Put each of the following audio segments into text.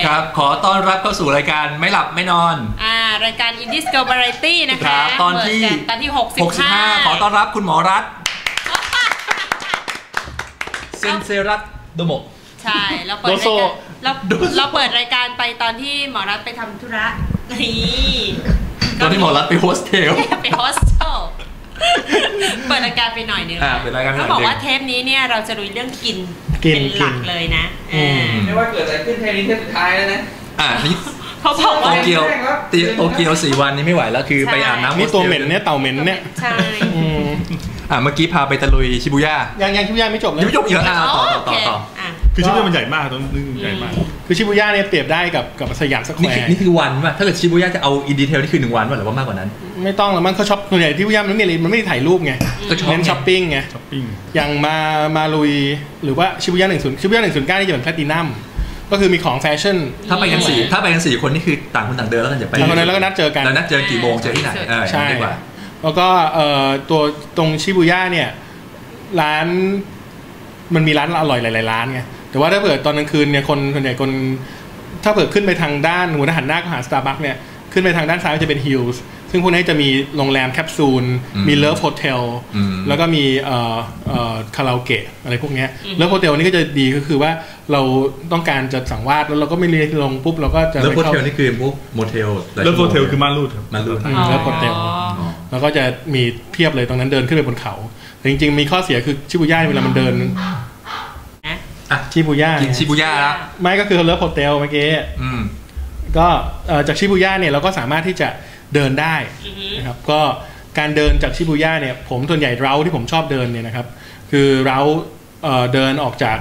ครับขอต้อนรับเข้าสู่รายการไม่หลับไม่นอนรายการ Indie Girl Variety นะคะตอนที่65ขอต้อนรับคุณหมอรัตน์เซนเซรัตโดโมใช่เราเปิดรายการไปตอนที่หมอรัตน์ไปทำธุระนี่ตอนที่หมอรัตน์ไปโฮสเทลเปิดรายการไปหน่อยนึงเขาบอกว่าเทปนี้เนี่ยเราจะลุยเรื่องกินเป็นหลักเลยนะไม่ว่าเกิดอะไรขึ้นเทปนี้เทปสุดท้ายแล้วนะนี่เขาบอกโตเกียว4 วันนี้ไม่ไหวแล้วคือไปอาบน้ำนี่ตัวเหม็นเนี่ยเต่าเหม็นเนี่ยใช่เมื่อกี้พาไปตะลุยชิบูย่ายังชิบูย่าไม่จบเลยไม่จบเยอะต่อคือชิบูย่ามันใหญ่มากตรงนึงใหญ่มากคือชิบูย่าเนี่ยเปรียบได้กับสยามสแควร์นี่คือวันป่ะถ้าเกิดชิบูย่าจะเอาอินดีเทลนี่คือ1 วันป่ะหรือว่ามากกว่านั้นไม่ต้องหรอกมันเขาช็อปส่วนใหญ่ที่ชิบูย่ามันไม่ได้ถ่ายรูปไงเน้นช้อปปิ้งไงอย่างมาลุยหรือว่าชิบูย่า10ชิบูย่า109นี่จะเป็นแพลตินัมก็คือมีของแฟชั่นถ้าไปกัน4คนนี่คือต่างคนต่างเดินแล้วกันจะไปแล้วก็นัดเจอกันแล้วนัดเจอกี่โมงเจอที่ไหนใช่แล้วก็ตัวตรงชิบูย่าเนี่ยร้านมันมีร้านอร่อยหลายๆร้านไงแต่ว่าถ้าเปิดตอนกลางคืนเนี่ยคนส่วนใหญ่คนถ้าเปิดขึ้นไปทางด้านหัวหันหน้าก็หาสตาร์บัคเนี่ยขึ้นไปทางด้านซ้ายจะเป็นฮิลส์ซึ่งพวกนี้จะมีโรงแรมแคปซูลมีเลิฟโฮเทลแล้วก็มีคาราโอเกะอะไรพวกนี้เลิฟโฮเทลนี่ก็จะดีก็คือว่าเราต้องการจะสังวาสแล้วเราก็ไม่เรียนลงปุ๊บเราก็จะเลิฟโฮเทลนี่คือพวกโมเทลเลิฟโฮเทลคือม่านรูดครับม่านรูดเลิฟโฮเทลแล้วก็จะมีเพียบเลยตรงนั้นเดินขึ้นไปบนเขาแต่จริงๆมีข้อเสียคือชิบูย่าเวลามันเดินชิบูย่าแล้วไม่ก็คือเลิฟโฮเทลเมื่อกี้ก็จากชิบูย่าเนี่ยเราก็สามารถที่จะเดินได้นะครับก็การเดินจากชิบูย่าเนี่ยผมส่วนใหญ่เราที่ผมชอบเดินเนี่ยนะครับคือเราเดินออกจาก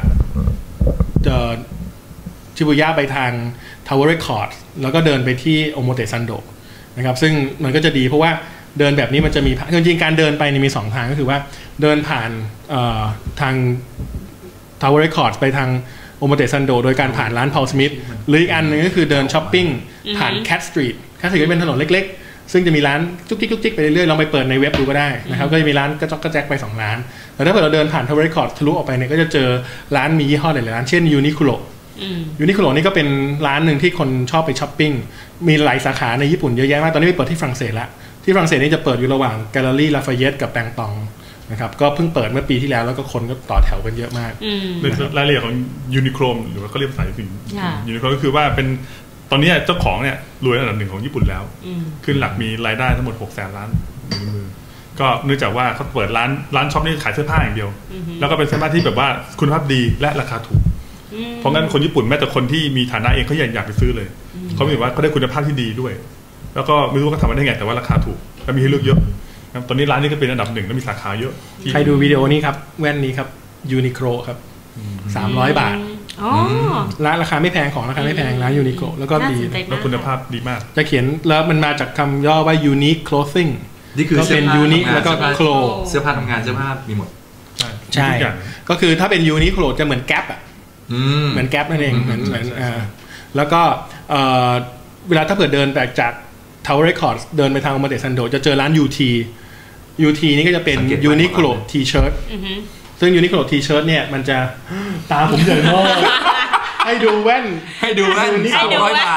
ชิบูย่าไปทางทาวเวอร์เรคคอร์ดแล้วก็เดินไปที่โอโมเตซันโดนะครับซึ่งมันก็จะดีเพราะว่าเดินแบบนี้มันจะมีจริงๆการเดินไปมี2 ทางก็คือว่าเดินผ่านทางทาวเวอร์เรคคอร์ดไปทางโอโมเตซันโดโดยการผ่านร้านพอลสมิธหรืออีกอันนึงก็คือเดินช้อปปิ้งผ่านแคทสตรีทแคทสตรีทเป็นถนนเล็กๆซึ่งจะมีร้านจุกจิกไปเรื่อยๆลองไปเปิดในเว็บดูก็ได้นะครับก็จะมีร้านกระจอกกระแจกไป2 ร้านแต่ถ้าเกิดเราเดินผ่านทาวเวอร์เรคคอร์ดทะลุออกไปเนี่ยก็จะเจอร้านมียี่ห้อหลายๆร้านเช่นยูนิโคลนี่ก็เป็นร้านหนึ่งที่คนชอบไปช้อปปิ้งมีหลายสาขาในญี่ปุ่นเยอะแยะมากตอนนี้ไปเปิดที่ฝรั่งเศสแล้วที่ฝรั่งเศสนี่จะเปิดอยู่ระหว่างแกลเลอรี่ลาฟาเยตกับแปงตองนะครับก็เพิ่งเปิดเมื่อปีที่แล้วแล้วก็คนก็ต่อแถวกันเยอะมากในรายละเอียดของยูนิโคลหรือว่าเขาเรียกภาษาญี่ปุ่นยูนิโคลก็คือว่าเป็นตอนนี้เจ้าของเนี่ยรวยอันดับ 1ของญี่ปุ่นแล้วขึ้นหลักมีรายได้ทั้งหมด600,000 ล้านในมือก็เนื่องจากว่าเขาเปิดร้านช็อปนี่ขายเสื้อผ้าอย่างเดียวแล้วก็เป็นเสื้อผ้าที่แบบว่าคุณภาพดีและราคาถูกเพราะงั้นคนญี่ปุ่นแม้แต่คนที่มีฐานะเองเขาอยากไปซื้อเลยเขาบอกว่าเขาได้คุณภาพที่ดีด้วยแล้วก็ไม่รู้ว่าเขาทำมาได้ไงแต่ว่าราคาถูกและมีให้เลือกเยอะตอนนี้ร้านนี้ก็เป็นอันดับ 1และมีสาขาเยอะใครดูวิดีโอนี้ครับแว่นนี้ครับยูนิโคลครับ300 บาทร้านราคาไม่แพงของราคาไม่แพงร้านยูนิโคลแล้วก็ดีแล้วคุณภาพดีมากจะเขียนแล้วมันมาจากคำย่อว่า unique clothing นี่คือเป็น unique แล้วก็ clo เสื้อผ้าทำงานเสื้อผ้ามีหมดใช่ก็คือถ้าเป็น unique clo จะเหมือนแก๊ปเหมือนแก๊ปนั่นเองเหมือนแล้วก็เวลาถ้าเกิดเดินไปจากทาวเวอร์เรคคอร์ดเดินไปทางโอโมเตซันโดจะเจอร้าน UT นี่ก็จะเป็น Uniqlo T-shirt ซึ่ง Uniqlo T-shirt เนี่ยมันจะตาผมใหญ่มากให้ดูแว่น 200 บาท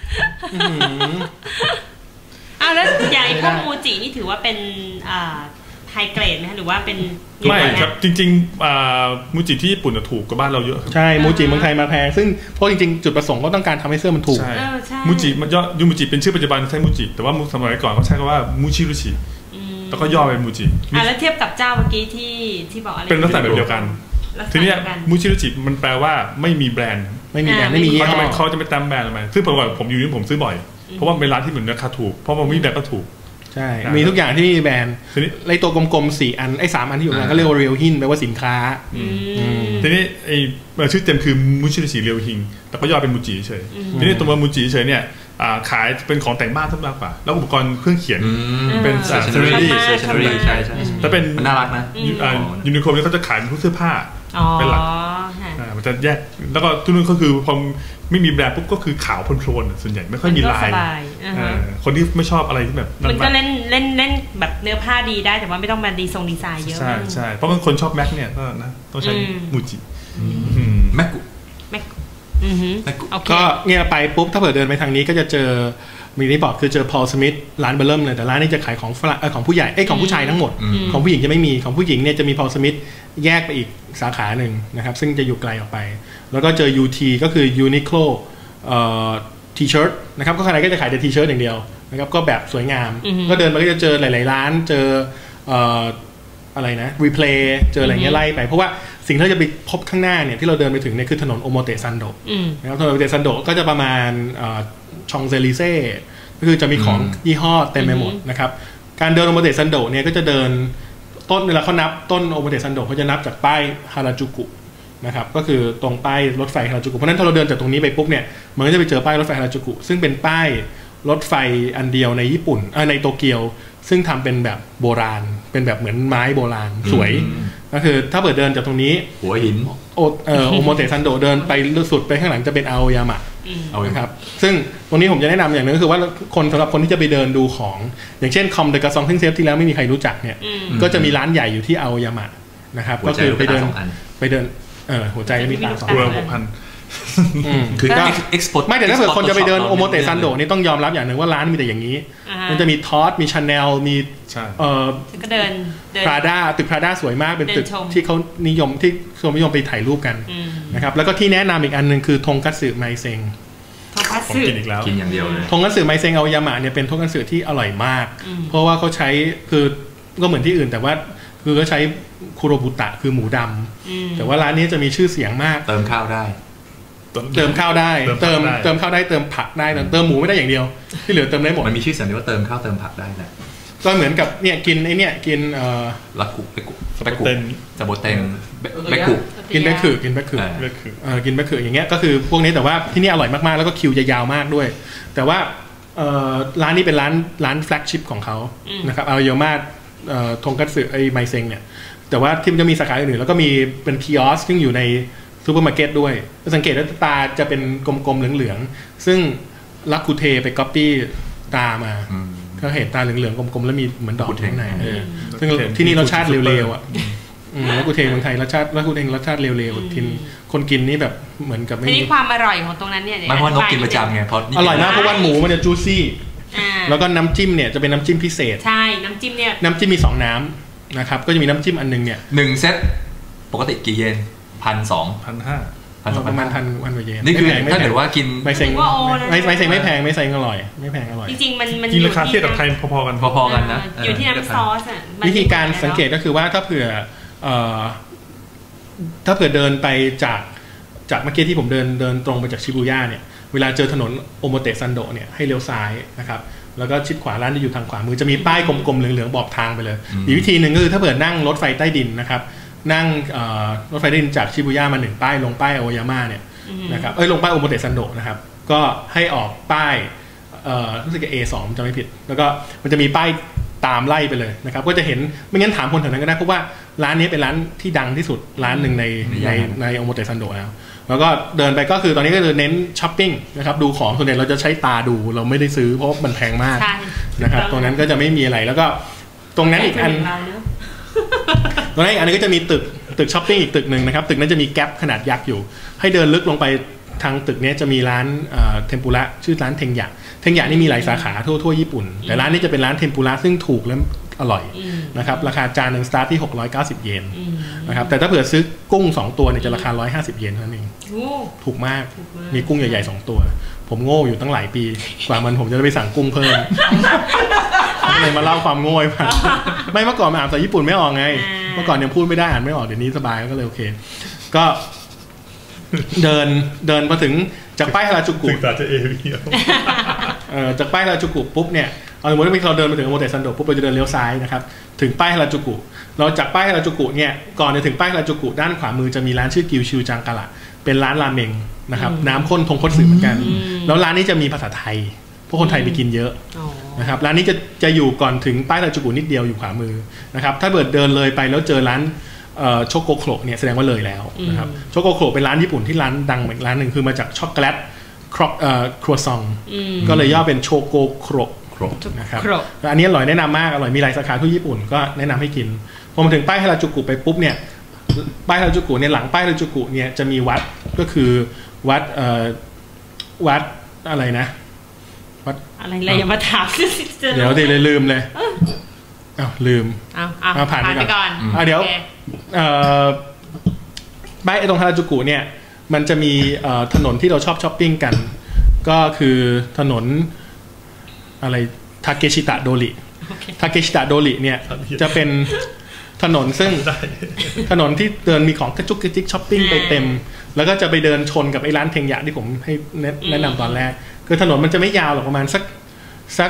แล้วใหญ่พวกมูจินี่ถือว่าเป็นไฮเกรดไหมหรือว่าเป็นไม่ครับจริงๆมูจิที่ญี่ปุ่นถูกกว่าบ้านเราเยอะใช่มูจิเมืองไทยมาแพงซึ่งเพราะจริงๆจุดประสงค์ก็ต้องการทำให้เสื้อมันถูกมูจิมันย่อมูจิเป็นชื่อปัจจุบันใช้มูจิแต่ว่าสมัยก่อนเขาใช้คำว่ามูชิรุชิแล้วก็ย่อเป็นมูจิแล้วเทียบกับเจ้าเมื่อกี้ที่บอกอะไรเป็นลักษณะแบบเดียวกันทีนี้มูชิรุชิมันแปลว่าไม่มีแบรนด์ไม่มีเขาจะไม่ตามแบรนด์อะไรซึ่งผมอยู่นี่ผมซื้อบ่อยเพราะว่าเป็นร้านที่เหมือนราคาถูกเพราะมันมีแบรนด์ก็ถูกใช่มีทุกอย่างที่มีแบรนด์ไอ้ตัวกลมๆ4 อันไอ้3 อันที่อยู่นั้นก็เรียกว่าเรียวฮินแปลว่าสินค้าทีนี้ไอ้ชื่อเต็มคือมูชิรุชิเรียวฮิงแต่ก็ย่อเป็นมูจิเฉยทีนี้ตัวมูจิเฉยเนี่ยขายเป็นของแต่งบ้านทั้งมากกว่าแล้วอุปกรณ์เครื่องเขียนเป็นสเตชั่นนอรี่ใช่ถ้าเป็นน่ารักนะยูนิโคลนี่เขาจะขายเป็นพวกเสื้อผ้าเป็นหลักมันจะแยกแล้วก็ทุกนั้นก็คือพอไม่มีแบรนด์ปุ๊บก็คือขาวโพลนๆส่วนใหญ่ไม่ค่อยมีลายคนที่ไม่ชอบอะไรที่แบบมันก็เล่นแบบเนื้อผ้าดีได้แต่ว่าไม่ต้องมาดีทรงดีไซน์เยอะใช่เพราะบางคนชอบแม็กเนี่ยก็นะต้องใช้มูจิแม็กกุก็เนี่ยไปปุ๊บถ้าเกิดเดินไปทางนี้ก็จะเจอมีที่บอกคือเจอพอลสมิธร้านเบอร์เริ่มเลยแต่ร้านนี้จะขายของของผู้ใหญ่ของผู้ชายทั้งหมดของผู้หญิงจะไม่มีของผู้หญิงเนี่ยจะมีพอลสมิธแยกไปอีกสาขาหนึ่งนะครับซึ่งจะอยู่ไกลออกไปแล้วก็เจอ UT ก็คือ Uniqloทีเชิ้ตนะครับก็ใครก็จะขายแต่ทีเชิ้ตอย่างเดียวนะครับก็แบบสวยงามก็เดินไปก็จะเจอหลายๆร้านเจออะไรนะรีเพลย์เจออะไรเงี้ยไล่ไปเพราะว่าสิ่งที่เราจะไปพบข้างหน้าเนี่ยที่เราเดินไปถึงเนี่ยคือถนนโอโมเตซันโดนะครับถนนโอโมเตซันโดก็จะประมาณชองเซลิเซ่ก็คือจะมีของยี่ห้อเต็มไปหมดนะครับการเดินโอโมเตซันโดเนี่ยก็จะเดินต้นเวลาเขานับต้นโอโมเตซันโดเขาจะนับจากป้ายฮาราจูกุนะครับก็คือตรงป้ายรถไฟฮาราจูกุเพราะนั้นถ้าเราเดินจากตรงนี้ไปปุ๊บเนี่ยมันก็จะไปเจอป้ายรถไฟฮาราจูกุซึ่งเป็นป้ายรถไฟอันเดียวในญี่ปุ่นในโตเกียวซึ่งทำเป็นแบบโบราณเป็นแบบเหมือนไม้โบราณสวยก็คือถ้าเปิดเดินจากตรงนี้หัวหินโอโมเตซันโดเดินไปสุดไปข้างหลังจะเป็นอาโอยามะนะครับซึ่งตรงนี้ผมจะแนะนำอย่างนึงก็คือว่าสำหรับคนที่จะไปเดินดูของอย่างเช่นคอมเดกาซองซึ่งเซฟที่แล้วไม่มีใครรู้จักเนี่ยก็จะมีร้านใหญ่อยู่ที่อาโอยามะนะครับก็คือไปเดินหัวใจมีตา2 ตัวคือก็ไม่แต่ถ้าเกิดคนจะไปเดินโอโมเตซันโดนี่ต้องยอมรับอย่างหนึ่งว่าร้านมีแต่อย่างนี้มันจะมีทอสมีชาแนลมีก็เดินพราด้าตึกพราด้าสวยมากเป็นตึกที่เขานิยมที่คนนิยมไปถ่ายรูปกันนะครับแล้วก็ที่แนะนำอีกอันหนึ่งคือทงคัตสึไมเซ็งผมกินอีกแล้วกินอย่างเดียวเลยทงคัตสึไมเซ็งเอายามะเนี่ยเป็นทงคัตสึที่อร่อยมากเพราะว่าเขาใช้คือก็เหมือนที่อื่นแต่ว่าคือเขาใช้คุโรบุตะคือหมูดำแต่ว่าร้านนี้จะมีชื่อเสียงมากเติมข้าวได้เติมข้าวได้เติมข้าวได้เติมผักได้เติมหมูไม่ได้อย่างเดียวที่เหลือเติมได้หมดมันมีชื่อเสียงว่าเติมข้าวเติมผักได้แหละก็เหมือนกับเนี่ยกินไอ้เนี่ยกินลักกุเบกุสโบเตงเบกุกินเบกุกินเบกุอย่างเงี้ยก็คือพวกนี้แต่ว่าที่นี่อร่อยมากๆแล้วก็คิวจะยาวมากด้วยแต่ว่าร้านนี้เป็นร้านแฟลกชิพของเขานะครับเอาเยอะมากทงคัตสึไอไมเซ็งเนี่ยแต่ว่าที่มันจะมีสาขาอื่นแล้วก็มีเป็นคิออสซึ่งอยู่ในซูเปอร์มาร์เก็ตด้วยสังเกตว่าตาจะเป็นกลมๆเหลืองๆซึ่งลักคูเทไปก๊อปปี้ตามาก็เห็นตาเหลืองๆกลมๆแล้วมีเหมือนดอกข้างในซึ่งที่นี่รสชาติเร็วๆอ่ะลักคูเทเมืองไทยรสชาติเร็วๆทินคนกินนี่แบบเหมือนกับไม่มีความอร่อยของตรงนั้นเนี่ยมันเพราะนกกินประจำไงเพราะอร่อยมากเพราะว่าหมูมันจะจูซี่แล้วก็น้ำจิ้มเนี่ยจะเป็นน้ำจิ้มพิเศษใช่น้ำจิ้มเนี่ยน้ำจิ้มมี2น้ำนะครับก็จะมีน้ำจิ้มอันนึงเนี่ย 1เซตปกติกี่เยน1,200 1,500 ประมาณ1,000กว่าเยนนี่คือถ้าเกิดว่ากินไม่เซ็งไม่แพงไม่เซ็งอร่อยไม่แพงอร่อยจริงๆมันกินราคาเทียบกับไทยพอๆกันนะอยู่ที่น้ำซอสอ่ะวิธีการสังเกตก็คือว่าถ้าเผื่อเดินไปจากเมื่อกี้ที่ผมเดินตรงไปจากชิบูย่าเนี่ยเวลาเจอถนนโอโมเตซันโดเนี่ยให้เลี้ยวซ้ายนะครับแล้วก็ชิดขวาร้านจะอยู่ทางขวามือจะมีป้ายกลมๆเหลืองๆบอกทางไปเลยอีกวิธีหนึ่งก็คือถ้าเผื่อนั่งรถไฟใต้ดินนะครับนั่งรถไฟใต้ดินจากชิบูย่ามา1ป้ายลงป้ายโอยาม่าเนี่ยนะครับลงป้ายโอโมเตซันโดนะครับก็ให้ออกป้ายรู้สึกA2จะไม่ผิดแล้วก็มันจะมีป้ายตามไล่ไปเลยนะครับก็จะเห็นไม่งั้นถามคนแถวนั้นก็ได้เพราะว่าร้านนี้เป็นร้านที่ดังที่สุดร้านหนึ่งในโอโมเตซันโดแล้วก็เดินไปก็คือตอนนี้ก็จะเน้นช้อปปิ้งนะครับดูของส่วนใหญ่เราจะใช้ตาดูเราไม่ได้ซื้อเพราะมันแพงมากนะครับตรงนั้นก็จะไม่มีอะไรแล้วก็ตรงนั้นอีกอันตรงนั้นอีกอันนึงก็จะมีตึกช้อปปิ้งอีกตึกหนึ่งนะครับตึกนั้นจะมีแก๊ปขนาดยักษ์อยู่ให้เดินลึกลงไปทางตึกนี้จะมีร้านเทมปุระชื่อร้านเทงยะนี่มีหลายสาขาทั่วญี่ปุ่นแต่ร้านนี้จะเป็นร้านเทมปุระซึ่งถูกและอร่อยนะครับราคาจานนึงสตาร์ทที่690เยนนะครับแต่ถ้าเผื่อซื้อกุ้ง2ตัวเนี่ยจะราคา150เยนเท่านั้นเองถูกมากมีกุ้งใหญ่ๆ2ตัวผมโง่อยู่ตั้งหลายปีกว่าผมจะได้ไปสั่งกุ้งเพิ่มเลยมาเล่าความโง่มาไม่เมื่อก่อนอ่านภาษาญี่ปุ่นไม่ออกไงเมื่อก่อนยังพูดไม่ได้อ่านไม่ออกเดี๋ยวนี้สบายก็เลยโอเคก็เดินมาถึงจากป้ายฮาราจูกุศึกษาจะจากป้ายฮาราจูกุปุ๊บเนี่ยสมมติว่าเราเดินมาถึงโอโมเตซันโดปุ๊บเราจะเดินเลี้ยวซ้ายนะครับถึงป้ายฮาราจูกุเราจากป้ายฮาราจูกุเนี่ยก่อนจะถึงป้ายฮาราจูกุด้านขวามือจะมีร้านชื่อกิวชิวจังการะเป็นร้านราเมงนะครับน้ำข้นทงคัตสึเหมือนกันแล้วร้านนี้จะมีภาษาไทยพวกคนไทยไปกินเยอะนะครับร้านนี้จะอยู่ก่อนถึงป้ายฮาราจูกุนิดเดียวอยู่ขวามือนะครับถ้าเดินเลยไปแล้วเจอร้านโชโกโครเนี่ยแสดงว่าเลยแล้วนะครับโชโกโครเป็นร้านญี่ปุ่นที่ร้านดังอีกร้านหนึ่งคือมาจากช็อกโกแลตครัวซองก็เลยย่อเป็นโชโกโครนะครับอันนี้อร่อยแนะนำมากอร่อยมีหลายสาขาทั่วญี่ปุ่นก็แนะนำให้กินพอมาถึงป้ายฮาราจูกุไปปุ๊บเนี่ยป้ายฮาราจูกุเนี่ยหลังป้ายฮาราจูกุเนี่ยจะมีวัดก็คือวัดอะไรนะวัดอะไรอย่ามาถามเดี๋ยวเลยลืมเลยลืมผ่านไปก่อนเดี๋ยวบ้านตรงฮาราจูกุเนี่ยมันจะมีถนนที่เราชอบช้อปปิ้งกันก็คือถนนอะไรทาเกชิตะโดริทาเกชิตะโดริเนี่ยจะเป็นถนนซึ่งถนนที่เดินมีของกระจุกกระจิกช้อปปิ้งไปเต็มแล้วก็จะไปเดินชนกับไอ้ร้านเทงยะที่ผมให้แนะนำตอนแรกคือถนนมันจะไม่ยาวหรอกประมาณสัก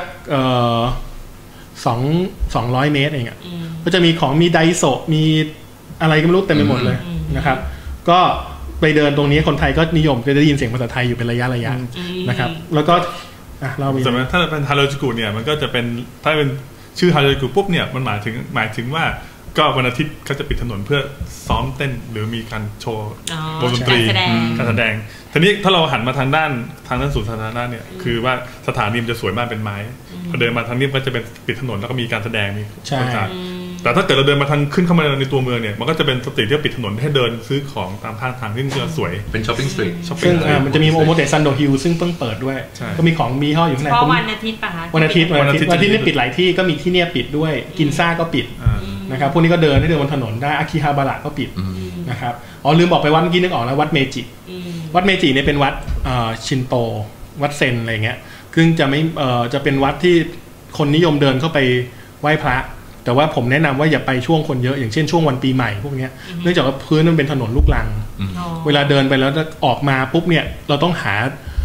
200 เมตรเองอ่ะก็จะมีของมีไดโซะมีอะไรก็ไม่รู้เต็มไปหมดเลยนะครับก็ไปเดินตรงนี้คนไทยก็นิยมจะได้ยินเสียงภาษาไทยอยู่เป็นระยะนะครับแล้วก็เราสมมติถ้าเป็นฮาราจูกุเนี่ยมันก็จะเป็นถ้าเป็นชื่อฮาราจูกุปุ๊บเนี่ยมันหมายถึงว่าก็วันอาทิตย์เขาจะปิดถนนเพื่อซ้อมเต้นหรือมีการโชว์วงดนตรีการแสดงทีนี้ถ้าเราหันมาทางด้านสวนสาธารณะเนี่ยคือว่าสถานีมันจะสวยมากเป็นไม้พอเดินมาทางนี้ก็จะเป็นปิดถนนแล้วก็มีการแสดงมีคอนเสิร์ตแต่ถ้าเกิดเราเดินมาทางขึ้นเข้ามาในตัวเมืองเนี่ยมันก็จะเป็นสตรีทที่ปิดถนนให้เดินซื้อของตามข้างทางที่จะสวยเป็นช้อปปิ้งสตรีทซึ่งมันจะมีโอโมเตซันโดฮิลซึ่งเพิ่งเปิดด้วยก็มีของมีห่ออยู่ข้างในเพราะวันอาทิตย์ป่ะคะวันอาทิตย์นี่ปิดหลายที่ก็มีที่เนี่ยปิดด้วยกินซ่าก็ปิดนะครับพวกนี้ก็เดินบนถนนได้อากิฮาบาระก็ปิดนะครับลืมบอกไปวัดเมื่อกี้นึกออกแล้ววัดเมจิเนี่ยเป็นวัดชินโตวัดเซนอะไรเงี้ยซึ่งจะไม่จะเป็นวัดที่คนนิยมเดินเข้าไปไหว้พระแต่ว่าผมแนะนำว่าอย่าไปช่วงคนเยอะอย่างเช่นช่วงวันปีใหม่พวกนี้เนื่องจากว่าพื้นมันเป็นถนนลูกรังเวลาเดินไปแล้วออกมาปุ๊บเนี่ยเราต้องหา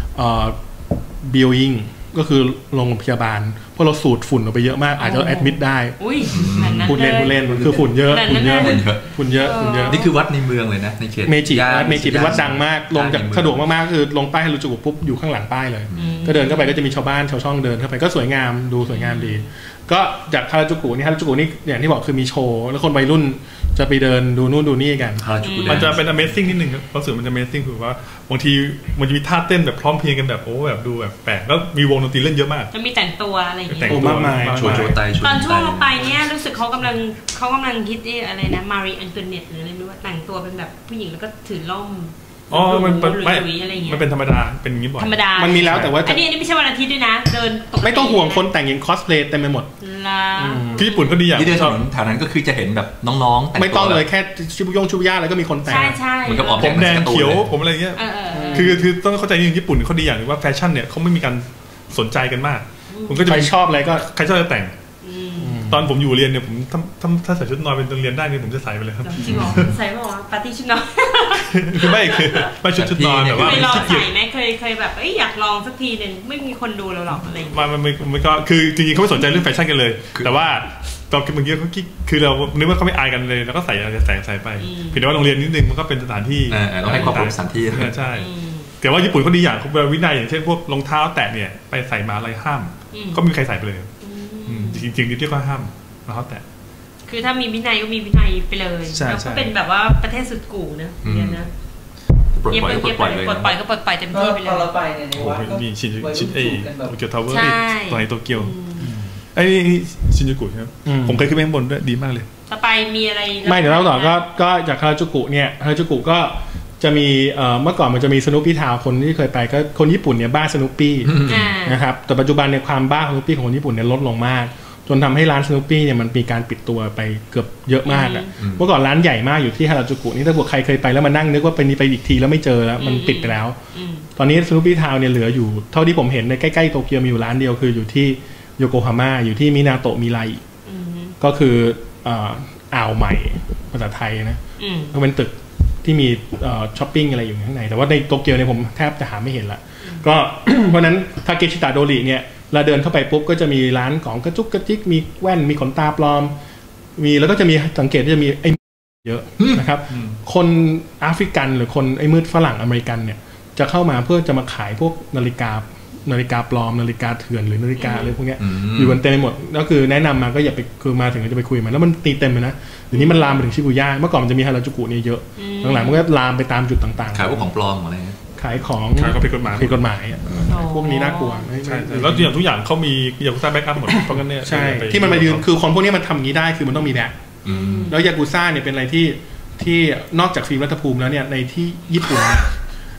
building ก็คือโรงพยาบาลเพราะเราสูดฝุ่นออกไปเยอะมากอาจจะแอดมิดได้ฝุ่นเล่นคือฝุ่นเยอะนี่คือวัดในเมืองเลยนะในเขตเมจิเป็นวัดดังมากลงจากสะดวกมากๆคือลงป้ายฮาราจูกุปุ๊บอยู่ข้างหลังป้ายเลยก็เดินเข้าไปก็จะมีชาวบ้านชาวช่องเดินเข้าไปก็สวยงามดูสวยงามดีก็จากฮาราจูกุนี่อย่างที่บอกคือมีโชว์แล้วคนวัยรุ่นจะไปเดินดูนู่นดูนี่กันมันจะเป็น Amazing นิดนึงครับรู้สึกมันจะ Amazing คือว่าบางทีมันจะมีท่าเต้นแบบพร้อมเพรียงกันแบบแบบดูแบบแปลกแล้วมีวงดนตรีเล่นเยอะมากจะมีแต่งตัวอะไรอย่างเงี้ยมากมายโชว์ไตตอนช่วงเราไปเนี่ยรู้สึกเขากำลังคิดอะไรนะมารีอันโตเนตหรืออะไรไม่รู้แต่งตัวเป็นแบบผู้หญิงแล้วก็ถือล่มมันเป็นธรรมดาเป็นอย่างนี้บ่อยธรรมดามันมีแล้วแต่ว่าอันนี้ไม่ใช่วันอาทิตย์ด้วยนะเดินไม่ต้องห่วงคนแต่งอย่างคอสเพลย์เต็มไปหมดที่ญี่ปุ่นก็ดีอย่างที่เดินถนนแถวนั้นก็คือจะเห็นแบบน้องๆแต่งไม่ต้องเลยแค่ชิบุย่าแล้วก็มีคนแต่งใช่เหมือนกับออกผมแดงเขียวผมอะไรเงี้ยคือต้องเข้าใจอย่างญี่ปุ่นเขาดีอย่างนึงว่าแฟชั่นเนี่ยเขาไม่มีการสนใจกันมากผมก็จะใครชอบอะไรก็ใครชอบจะแต่งตอนผมอยู่เรียนเนี่ยผมถ้าใส่ชุดนอนเป็นโรงเรียนได้เนี่ยผมจะใส่ไปเลยครับจริงเหรอใส่บอกว่าปาร์ตี้ชุดนอนคือไม่ชุดนอนแต่ว่าเคยลองใส่ไหมเคยแบบอยากลองสักทีนึงไม่มีคนดูเราหรอกอะไรมันก็คือจริงๆเขาไม่สนใจเรื่องแฟชั่นกันเลยแต่ว่าตอนเมื่อกี้เขาคือเรานึกว่าเขาไม่อายกันเลยแล้วก็ใส่อะไรใส่ไปเพียงแต่ว่าโรงเรียนนิดนึงมันก็เป็นสถานที่ต้องให้ความเป็นสถานที่ใช่แต่ว่าญี่ปุ่นเขาดีอย่างเขาเป็นวินัยอย่างเช่นพวกรองเท้าแตะเนี่ยไปใส่มาอะไรห้ามก็มีใครใส่ไปเลยจริงๆที่ก็ห้ามแล้วแต่คือถ้ามีวินัยก็มีวินัยไปเลยแล้วก็เป็นแบบว่าประเทศสุดกู่นะเนี่ยนะปลดปล่อยก็ปลดปล่อยเลยปลดปล่อยก็ปลดปล่อยเต็มที่ไปเลยตอนเราไปเนี่ยในวัดก็มีชินโตเกียวทาวเวอร์ตัวในโตเกียวไอ้ชินจูกุใช่ไหมผมเคยขึ้นไปข้างบนด้วยดีมากเลยต่อไปมีอะไรไม่เดี๋ยวเราต่อก็จากฮาราจูกุเนี่ยฮาราจูกุก็จะมีเมื่อก่อนมันจะมีสนุปปี้ทาวคนที่เคยไปก็คนญี่ปุ่นเนี่ยบ้าสนุปปี้นะครับแต่ปัจจุบันในความบ้าสนุปปี้ของคนญี่ปุ่นเนี่ยลดลงมากจนทำให้ร้านสนุปปี้เนี่ยมันมีการปิดตัวไปเกือบเยอะมากอ่ะเมื่อก่อนร้านใหญ่มากอยู่ที่ฮาราจูกุนี่ถ้าพวกใครเคยไปแล้วมานั่งนึกว่าไปอีกทีแล้วไม่เจอแล้วมันปิดไปแล้วตอนนี้สนุปปี้ทาวเนี่ยเหลืออยู่เท่าที่ผมเห็นในใกล้ๆโตเกียวมีอยู่ร้านเดียวคืออยู่ที่โยโกฮาม่าอยู่ที่มินาโตะมิไรก็คืออ่าวใหม่ภาษาไทยนะก็เป็นตึกที่มีช้อปปิ้งอะไรอยู่ข้างในแต่ว่าในโตเกียวเนี่ยผมแทบจะหาไม่เห็นละก็ เพราะนั้นทาเกชิตะโดริเนี่ยเราเดินเข้าไปปุ๊บก็จะมีร้านของกระจุกกระจิกมีแว่นมีขนตาปลอมมีแล้วก็จะมีสังเกตที่จะมีไอ้เยอะนะครับคนแอฟริกันหรือคนไอ้มืดฝรั่งอเมริกันเนี่ยจะเข้ามาเพื่อจะมาขายพวกนาฬิกาปลอมนาฬิกาเถื่อนหรือนาฬิกาอะไรพวกนี้อยู่บนเต็มไปหมดก็คือแนะนำมาก็อย่าไปคือมาถึงจะไปคุยมันแล้วมันตีเต็มเลยนะเดี๋ยวนี้มันลามไปถึงชิบุย่าเมื่อก่อนมันจะมีฮาราจูกุเนี่ยเยอะหลังๆมันก็ลามไปตามจุดต่างๆขายพวกของปลอมอะไรขายของผิดกฎหมายพวกนี้น่ากลัวใช่แล้วทุกอย่างเขามียากุซ่าแบ็กอัพหมดเพราะงั้นเนี่ยใช่ที่มันมายืนคือคนพวกนี้มันทำอย่างนี้ได้คือมันต้องมีแบ็คแล้วยากุซ่าเนี่ยเป็นอะไรที่นอกจากฟิล์มรัฐภูมิแล้วเนี่ยในที่ญี่ปุ่น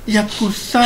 ยากุซ่า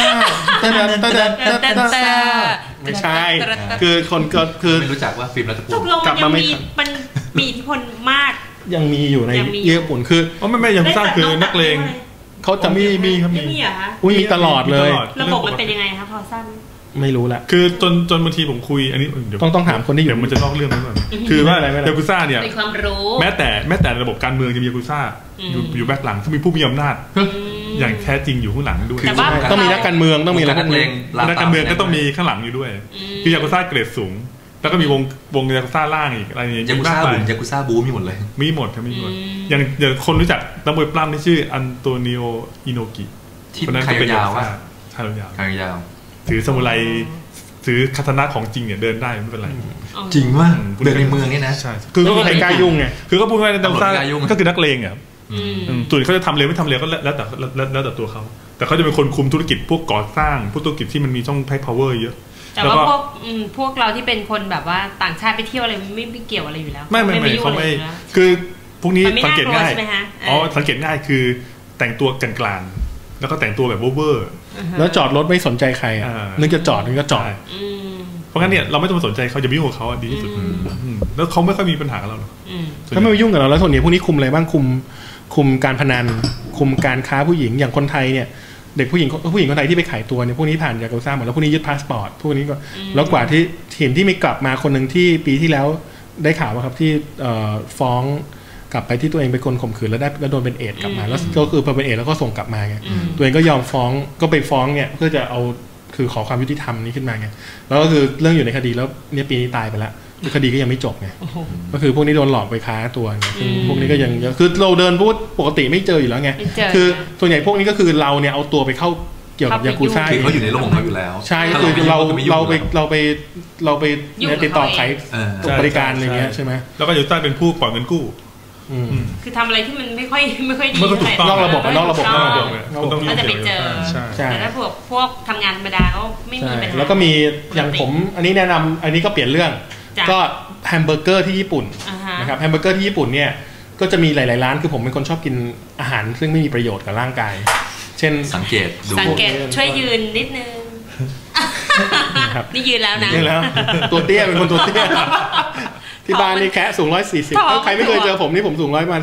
ไม่ใช่คือคนก็คือไม่รู้จักว่าฟิล์มรัฐภูมิตกลงมันยังมีอิทธิพลมากยังมีอยู่ในญี่ปุ่นคือไม่ยังสร้างคือนักเลงเขาจะมีครับมีเหรอคะมีตลอดเลยระบบมันเป็นยังไงคะพอสั้นไม่รู้ละคือจนบางทีผมคุยอันนี้ต้องถามคนที่อยู่เดี๋ยวมันจะนอกเรื่องไปก่อนคือว่ายากุซ่าเนี่ยเป็นความรู้แม้แต่ระบบการเมืองจะมียากุซ่าอยู่แบ็คหลังถ้ามีผู้มีอำนาจอย่างแท้จริงอยู่ข้างหลังด้วยต้องมีนักการเมืองต้องมีนักการเมืองก็ต้องมีข้างหลังอยู่ด้วยคือยากุซ่าเกรดสูงแล้วก็มีวงยากุซ่าล่างอีกอะไรอย่างเงี้ยยากุซ่าบูมีหมดเลยมีหมดอย่างคนรู้จักนักมวยปล้ำที่ชื่ออันโตนิโออิโนกิที่ขายาวว่าขายาวถือซามูไรถือคาตานะของจริงเนี่ยเดินได้ไม่เป็นไรจริงว่าเดินในเมืองนี่นะใช่คือก็ใครกล้ายุ่งไงคือก็พูดง่ายๆนักซ่าก็คือนักเลงอ่ะส่วนเขาจะทำเร็วไม่ทำเร็วก็แล้วแต่ตัวเขาแต่เขาจะเป็นคนคุมธุรกิจพวกก่อสร้างพวกธุรกิจที่มันมีช่องไพ่ power เยอะแต่ว่าพวกเราที่เป็นคนแบบว่าต่างชาติไปเที่ยวอะไรไม่เกี่ยวอะไรอยู่แล้วไม่เขาไม่คือพวกนี้สังเกตง่ายสังเกตง่ายคือแต่งตัวกลางๆแล้วก็แต่งตัวแบบเวอร์แล้วจอดรถไม่สนใจใครนึกจะจอดนึกก็จอดเพราะงั้นเนี่ยเราไม่ต้องสนใจเขาจะไม่ยุ่งกับเขาดีที่สุดแล้วเขาไม่ค่อยมีปัญหากับเราหรอกถ้าไม่ยุ่งกับเราแล้วส่วนใหญ่พวกนี้คุมอะไรบ้างคุมการพนันคุมการค้าผู้หญิงอย่างคนไทยเนี่ยเด็กผู้หญิงคนไทยที่ไปขายตัวเนี่ยพวกนี้ผ่านยากุซ่าหมดแล้วพวกนี้ยึดพาสปอร์ตพวกนี้ก็แล้วกว่าที่เห็นที่มีกลับมาคนหนึ่งที่ปีที่แล้วได้ข่าวว่าครับที่ฟ้องกลับไปที่ตัวเองเป็นคนข่มขืนแล้วโดนเป็นเอดกลับมาแล้วก็คือพอเป็นเอดแล้วก็ส่งกลับมาไงตัวเองก็ยอมฟ้องก็ไปฟ้องเนี่ยเพื่อจะเอาคือขอความยุติธรรมนี้ขึ้นมาไงแล้วก็คือเรื่องอยู่ในคดีแล้วเนี่ยปีนี้ตายไปแล้วคดีก็ยังไม่จบไงก็คือพวกนี้โดนหลอกไปค้าตัวไงพวกนี้ก็ยังคือเราเดินพูดปกติไม่เจออยู่แล้วไงคือส่วนใหญ่พวกนี้ก็คือเราเนี่ยเอาตัวไปเข้าเกี่ยวกับยากุซ่าเขาอยู่ในระบบเขาอยู่แล้วใช่คือเราไปติดต่อขายบริการอะไรเงี้ยใช่ไหมแล้วก็ยากุซ่าเป็นผู้ปล่อยเงินกู้คือทำอะไรที่มันไม่ค่อยดีนอกระบบเราจะไปเจอแต่ถ้าพวกทำงานธรรมดาเขาไม่มีปัญหาแล้วก็มีอย่างผมอันนี้แนะนำอันนี้ก็เปลี่ยนเรื่องก็แฮมเบอร์เกอร์ที่ญี่ปุ่นนะครับแฮมเบอร์เกอร์ที่ญี่ปุ่นเนี่ยก็จะมีหลายๆร้านคือผมเป็นคนชอบกินอาหารซึ่งไม่มีประโยชน์กับร่างกายเช่นสังเกตช่วยยืนนิดนึงนี่ยืนแล้วนะยืนแล้วตัวเตี้ยเป็นคนตัวเตี้ยที่บ้านนี่แค่สูง140ใครไม่เคยเจอผมนี่ผมสูงประมาณ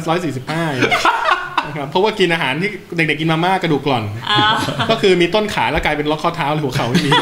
145นะครับเพราะว่ากินอาหารที่เด็กๆกินมาม่ากระดูกกร่อนก็คือมีต้นขาแล้วกลายเป็นล็อกข้อเท้าหรือหัวเข่าไม่มี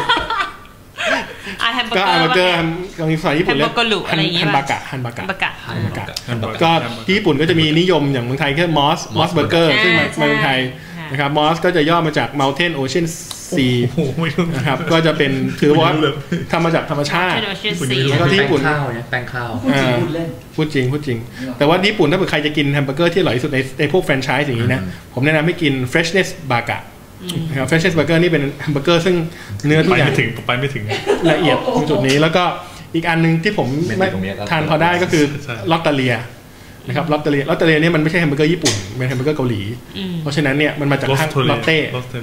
ก็แฮมเบอร์เกอร์กับภาษาญี่ปุ่นเรียกฮันบากะก็ที่ญี่ปุ่นก็จะมีนิยมอย่างเมืองไทยแค่มอสเบอร์เกอร์ซึ่งมาเมืองไทยนะครับมอสก็จะย่อมาจาก Mountain Ocean Sea นะครับก็จะเป็นถือว่าทำมาจากธรรมชาติแล้วก็ที่ญี่ปุ่นแป้งข้าวพูดจริงแต่ว่าญี่ปุ่นถ้าเกิดใครจะกินแฮมเบอร์เกอร์ที่อร่อยที่สุดในพวกแฟรนไชส์อย่างนี้นะผมแนะนำให้กิน Freshness Burgerนะครับ Freshness Burger นี่เป็นแฮมเบอร์เกอร์ซึ่งเนื้อทุกอย่างไปไม่ถึงละเอียดตรงจุดนี้แล้วก็อีกอันนึงที่ผมทานพอได้ก็คือลอตเตอเลียนะครับลอตเตอเลียเนี่ยมันไม่ใช่แฮมเบอร์เกอร์ญี่ปุ่นเป็นแฮมเบอร์เกอร์เกาหลีเพราะฉะนั้นเนี่ยมันมาจากทางลอตเต้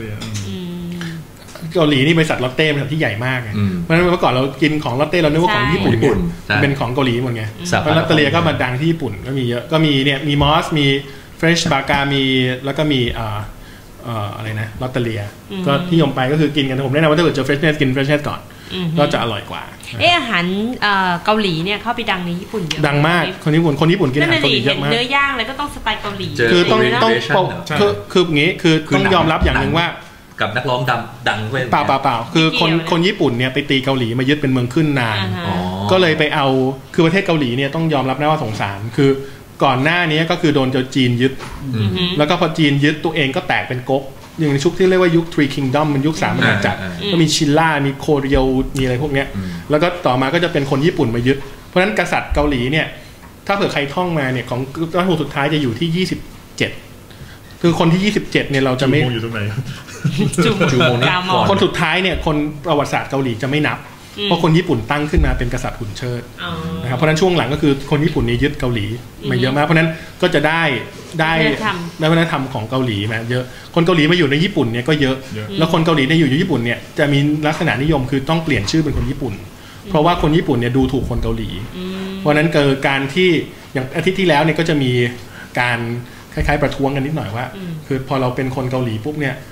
เกาหลีนี่บริษัทลอตเต้เป็นบริษัทที่ใหญ่มากไงเพราะฉะนั้นเมื่อก่อนเรากินของลอตเต้เรานึกว่าของญี่ปุ่นเป็นของเกาหลีหมดไงแล้วลอตเตอเลียก็มาดังที่ญี่ปุ่นก็มีเยอะก็มีเนี่ยมีมอสมีเฟรชบากามีแล้วก็มีอะไรนะลอตเตอเลียก็ที่ยมไปก็คือกินกันผมแนะนำว่าถ้าเกิดเจอเฟรชเนสกินเฟรชเนสก่อนก็จะอร่อยกว่าอาหารเกาหลีเนี่ยเข้าไปดังในญี่ปุ่นเยอะดังมากคนญี่ปุ่นกินอาหารเกาหลีเยอะมากเนื้อย่างอะไรก็ต้องสไตล์เกาหลีคือต้องคืออย่างงี้คือต้องยอมรับอย่างหนึ่งว่ากับนักร้องดังเปล่าคือคนญี่ปุ่นเนี่ยไปตีเกาหลีมายึดเป็นเมืองขึ้นนานก็เลยไปเอาคือประเทศเกาหลีเนี่ยต้องยอมรับนะว่าสงสารคือก่อนหน้านี้ก็คือโดนจีนยึดแล้วก็พอจีนยึดตัวเองก็แตกเป็นก๊กอย่างในชุกที่เรียกว่ายุค Three Kingdom มันยุค3 มหาจักรก็มีชินล่ามีโคเรียวมีอะไรพวกเนี้ยแล้วก็ต่อมาก็จะเป็นคนญี่ปุ่นมายึดเพราะฉะนั้นกษัตริย์เกาหลีเนี่ยถ้าเผื่อใครท่องมาเนี่ยของรัชกาลสุดท้ายจะอยู่ที่27คือคนที่27เนี่ยเราจะไม่อยู่ตรงไหนจูโมนี่คนสุดท้ายเนี่ยคนประวัติศาสตร์เกาหลีจะไม่นับเพราะคนญี่ปุ่นตั้งขึ้นมาเป็นกษัตริย์หุ่นเชิดนะครับเพราะฉะนั้นช่วงหลังก็คือคนญี่ปุ่นนี่ยึดเกาหลีมาเยอะมากเพราะฉะนั้นก็จะได้วัฒนธรรมของเกาหลีมาเยอะคนเกาหลีมาอยู่ในญี่ปุ่นเนี่ยก็เยอะแล้วคนเกาหลีเนี่ยอยู่ญี่ปุ่นเนี่ยจะมีลักษณะนิยมคือต้องเปลี่ยนชื่อเป็นคนญี่ปุ่นเพราะว่าคนญี่ปุ่นเนี่ยดูถูกคนเกาหลีเพราะนั้นเกิดการที่อย่างอาทิตย์ที่แล้วเนี่ยก็จะมีการคล้ายๆประท้วงกันนิดหน่อยว่าคือพอเราเป็นคนเกาหลีปุ๊บเนี่ย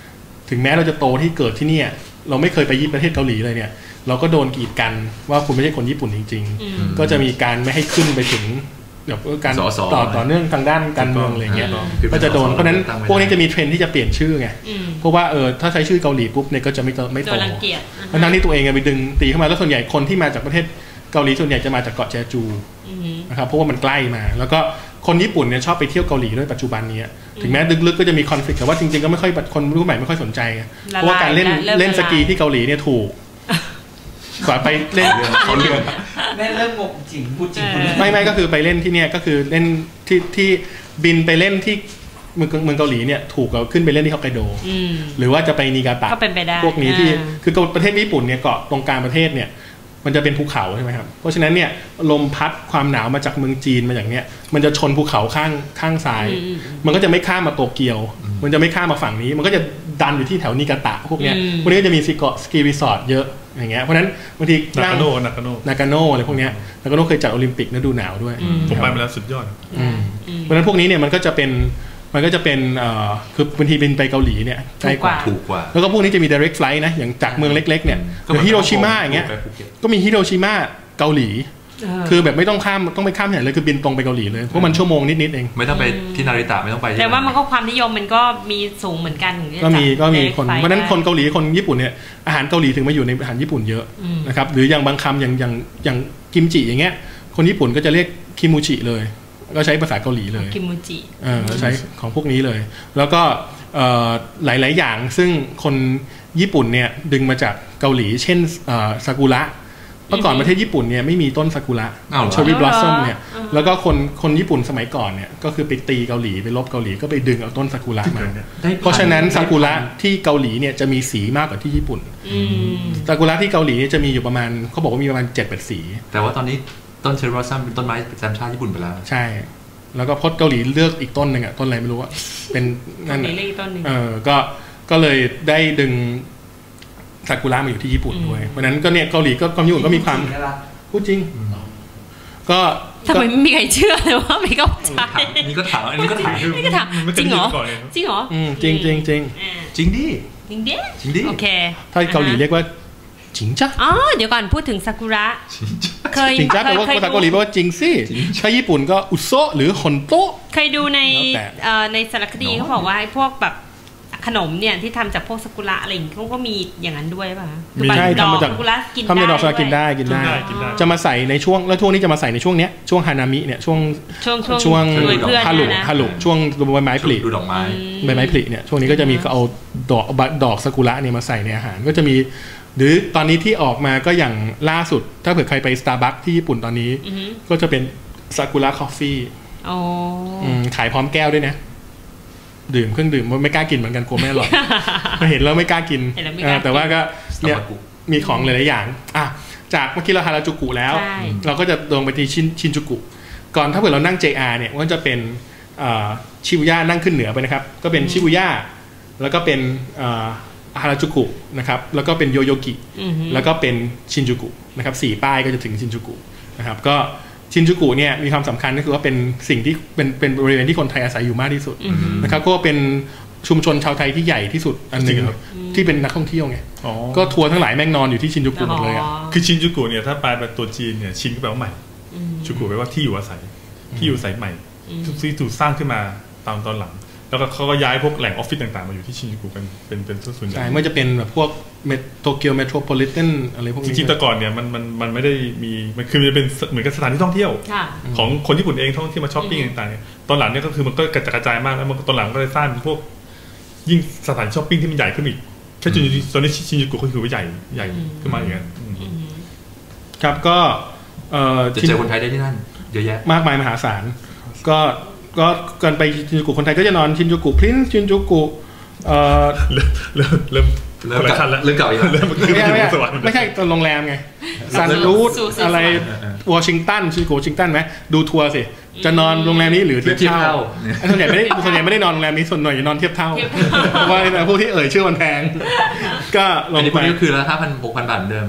ถึงแม้เราจะโตที่เกิดที่เนี่ยเราไม่เคยไปประเทศเกาหลีเลยเนี่ยเราก็โดนกีดกันว่าคุณไม่ใช่คนญี่ปุ่นจริงๆก็จะมีการไม่ให้ขึ้นไปถึงแบบการต่อเนื่องทางด้านการเมืองอะไรเงี้ยก็จะโดนเพราะนั้นพวกนี้จะมีเทรนด์ที่จะเปลี่ยนชื่อไงเพราะว่าถ้าใช้ชื่อเกาหลีปุ๊บเนี่ยก็จะไม่โตทั้งที่ตัวเองไปดึงตีเข้ามาแล้วส่วนใหญ่คนที่มาจากประเทศเกาหลีส่วนใหญ่จะมาจากเกาะแจจูนะครับเพราะว่ามันใกล้มาแล้วก็คนญี่ปุ่นเนี่ยชอบไปเที่ยวเกาหลีด้วยปัจจุบันนี้ถึงแม้ลึกๆก็จะมีคอนฟ lict แต่ว่าจริงๆก็ไม่ค่อยคนรุ่นใหม่ไม่ค่อยสนใจเพราะว่าการเล่นสกีที่เกาหลีเนี่ยถูกกว่าไปเล่นเขาเรื่องแม่เริ่มงงจริงพูดจริงไม่ก็คือไปเล่นที่เนี่ยก็คือเล่นที่บินไปเล่นที่เมืองเกาหลีเนี่ยถูกกว่าขึ้นไปเล่นที่ฮอกไกโดหรือว่าจะไปนิกาตะพวกนี้ที่คือประเทศญี่ปุ่นเนี่ยเกาะตรงกลางประเทศเนี่ยมันจะเป็นภูเขาใช่ไหมครับเพราะฉะนั้นเนี่ยลมพัดความหนาวมาจากเมืองจีนมาอย่างเนี้ยมันจะชนภูเขาข้างซ้ายมันก็จะไม่ข้ามมาโตเกียวมันจะไม่ข้ามมาฝั่งนี้มันก็จะดันอยู่ที่แถวนิกาตะพวกนี้ก็จะมีสกีรีสอร์ทเยอะอย่างเงี้ยเพราะนั้นบางทีนากาโน่อะไรพวกนี้นากาโน่เคยจัดโอลิมปิกฤดูหนาวด้วยผมไปมาแล้วสุดยอดเพราะนั้นพวกนี้เนี่ยมันก็จะเป็นคือบางทีบินไปเกาหลีเนี่ยใกล้กว่าถูกกว่าแล้วก็พวกนี้จะมี direct flight นะอย่างจากเมืองเล็กๆเนี่ยอย่างฮิโรชิมาอย่างเงี้ยก็มีฮิโรชิมาเกาหลีคือแบบไม่ต้องข้ามต้องไปข้ามที่ไหนเลยคือบินตรงไปเกาหลีเลยเพราะมันชั่วโมงนิดๆเองไม่ต้องไปที่นาริตะไม่ต้องไปแต่ว่ามันก็ความนิยมมันก็มีสูงเหมือนกันก็มีคนเพราะนั้นคนเกาหลีคนญี่ปุ่นเนี่ยอาหารเกาหลีถึงมาอยู่ในอาหารญี่ปุ่นเยอะนะครับหรืออย่างบางคำอย่างกิมจิอย่างเงี้ยคนญี่ปุ่นก็จะเรียกคิมูจิเลยก็ใช้ภาษาเกาหลีเลยคิมูจิใช้ของพวกนี้เลยแล้วก็หลายๆอย่างซึ่งคนญี่ปุ่นเนี่ยดึงมาจากเกาหลีเช่นซากุระเมื่อก่อนประเทศญี่ปุ่นเนี่ยไม่มีต้นซากุระเชอร์รี่บลอสซัมเนี่ยแล้วก็คนญี่ปุ่นสมัยก่อนเนี่ยก็คือไปตีเกาหลีไปลบเกาหลีก็ไปดึงเอาต้นซากุระมาเพราะฉะนั้นซากุระที่เกาหลีเนี่ยจะมีสีมากกว่าที่ญี่ปุ่นซากุระที่เกาหลีเนี่ยจะมีอยู่ประมาณเขาบอกว่ามีประมาณ 7-8 สีแต่ว่าตอนนี้ต้นเชอร์รี่บลอสซัมเป็นต้นไม้ประจำชาติญี่ปุ่นไปแล้วใช่แล้วก็พจน์เกาหลีเลือกอีกต้นหนึ่งอ่ะต้นอะไรไม่รู้อ่ะเป็นนั่นก็เลยได้ดึงซากุระมาอยู่ที่ญี่ปุ่นด้วยเพราะนั้นก็เนี่ยเกาหลีก็ญี่ปุ่นก็มีความพูดจริงก็ทำไมไม่มีใครเชื่อเลยว่าไม่เข้าใจนี่ก็ถามอันนี้ก็ถามจริงเหรอจริงเหรอจริงจริงจริงจริงดิจริงดิโอเคถ้าเกาหลีเรียกว่าจิงจ้าเดี๋ยวก่อนพูดถึงซากุระจิงจ้าแปลว่าภาษาเกาหลีแปลว่าจริงสิถ้าญี่ปุ่นก็อุโซะหรือฮอนโตะเคยดูในสารคดีเขาบอกว่าพวกแบบขนมเนี่ยที่ทำจากพวกซากุระอะไรอย่างเงี้ยเขาก็มีอย่างนั้นด้วยป่ะใช่ทำมาจากซากุระกินได้ทำในดอกซากุระกินได้จะมาใส่ในช่วงแล้วช่วงนี้จะมาใส่ในช่วงเนี้ยช่วงฮานามิเนี่ยช่วงฮารุช่วงใบไม้ผลิดูดอกไม้ใบไม้ผลิเนี่ยช่วงนี้ก็จะมีเอาดอกซากุระเนี่ยมาใส่ในอาหารก็จะมีหรือตอนนี้ที่ออกมาก็อย่างล่าสุดถ้าเผื่อใครไป Starbucks ที่ญี่ปุ่นตอนนี้ก็จะเป็นซากุระคอฟฟี่ขายพร้อมแก้วด้วยนะดื่มเครื่องดื่มไม่กล้ากินเหมือนกันกลัวไม่อร่อยเห็นแล้วไม่กล้ากินแต่ว่าก็เนี่ยมีของหลายๆอย่างจากเมื่อกี้เราฮาราจูกุแล้วเราก็จะลงไปที่ชินจูกุก่อนถ้าเผื่อเรานั่ง JR เนี่ยก็จะเป็นชิบุย่านั่งขึ้นเหนือไปนะครับก็เป็นชิบุย่าแล้วก็เป็นฮาราจูกุนะครับแล้วก็เป็นโยโยกิแล้วก็เป็นชินจูกุนะครับ4ป้ายก็จะถึงชินจูกุนะครับก็ชินจูกุเนี่ยมีความสำคัญก็คือว่าเป็นสิ่งที่เป็นบริเวณที่คนไทยอาศัยอยู่มากที่สุดนะครับก็เป็นชุมชนชาวไทยที่ใหญ่ที่สุดอันนึงที่เป็นนักท่องเที่ยวไงก็ทัวร์ทั้งหลายแม่งนอนอยู่ที่ชินจูกุหมดเลยคือชินจูกุเนี่ยถ้าแปลเป็นตัวจีนเนี่ยชินก็แปลว่าใหม่จูกุแปลว่าที่อยู่อาศัยที่อยู่อาศัยใหม่ที่ถูกสร้างขึ้นมาตอนหลังแล้วก็เขาก็ย้ายพวกแหล่งออฟฟิศต่างๆมาอยู่ที่ชินจูกุกันเป็นส่วนใหญ่ใช่ไม่จะเป็นแบบพวกโตเกียวเมโทรโพลิแทนอะไรพวกนี้จริงๆแต่ก่อนเนี่ยมันไม่ได้มีมันคือมันเป็นเหมือนกับสถานที่ท่องเที่ยวของคนญี่ปุ่นเองท่องเที่ยวมาช้อปปิ้งต่างๆเนี่ยตอนหลังเนี่ยก็คือมันก็กระจายมากแล้วมันตอนหลังก็เลยสร้างพวกยิ่งสถานช้อปปิ้งที่มันใหญ่ขึ้นอีกแค่ตอนนี้ชินจูกุก็คือว่าใหญ่ขึ้นมาอย่างนั้นครับก็จะเจอคนไทยได้ที่นั่นเยอะแยะมากมายมหาศาลก็กันไปชินจูกุคนไทยก็จะนอนชินจูกุพรินซ์ชินจูกุเริ่มเก่าอีกแล้วไม่ใช่ตอนโรงแรมไงซันรูทอะไรวอชิงตันชินจูกุวอชิงตันไหมดูทัวร์สิจะนอนโรงแรมนี้หรือเทียบเท่าส่วนใหญ่ไม่ได้นอนโรงแรมนี้ส่วนหน่อยนอนเทียบเท่าเพราะว่าพวกที่ชื่อมันแพงก็ลงไปนี่ก็คือละ 5,000-6,000 บาทเหมือนเดิม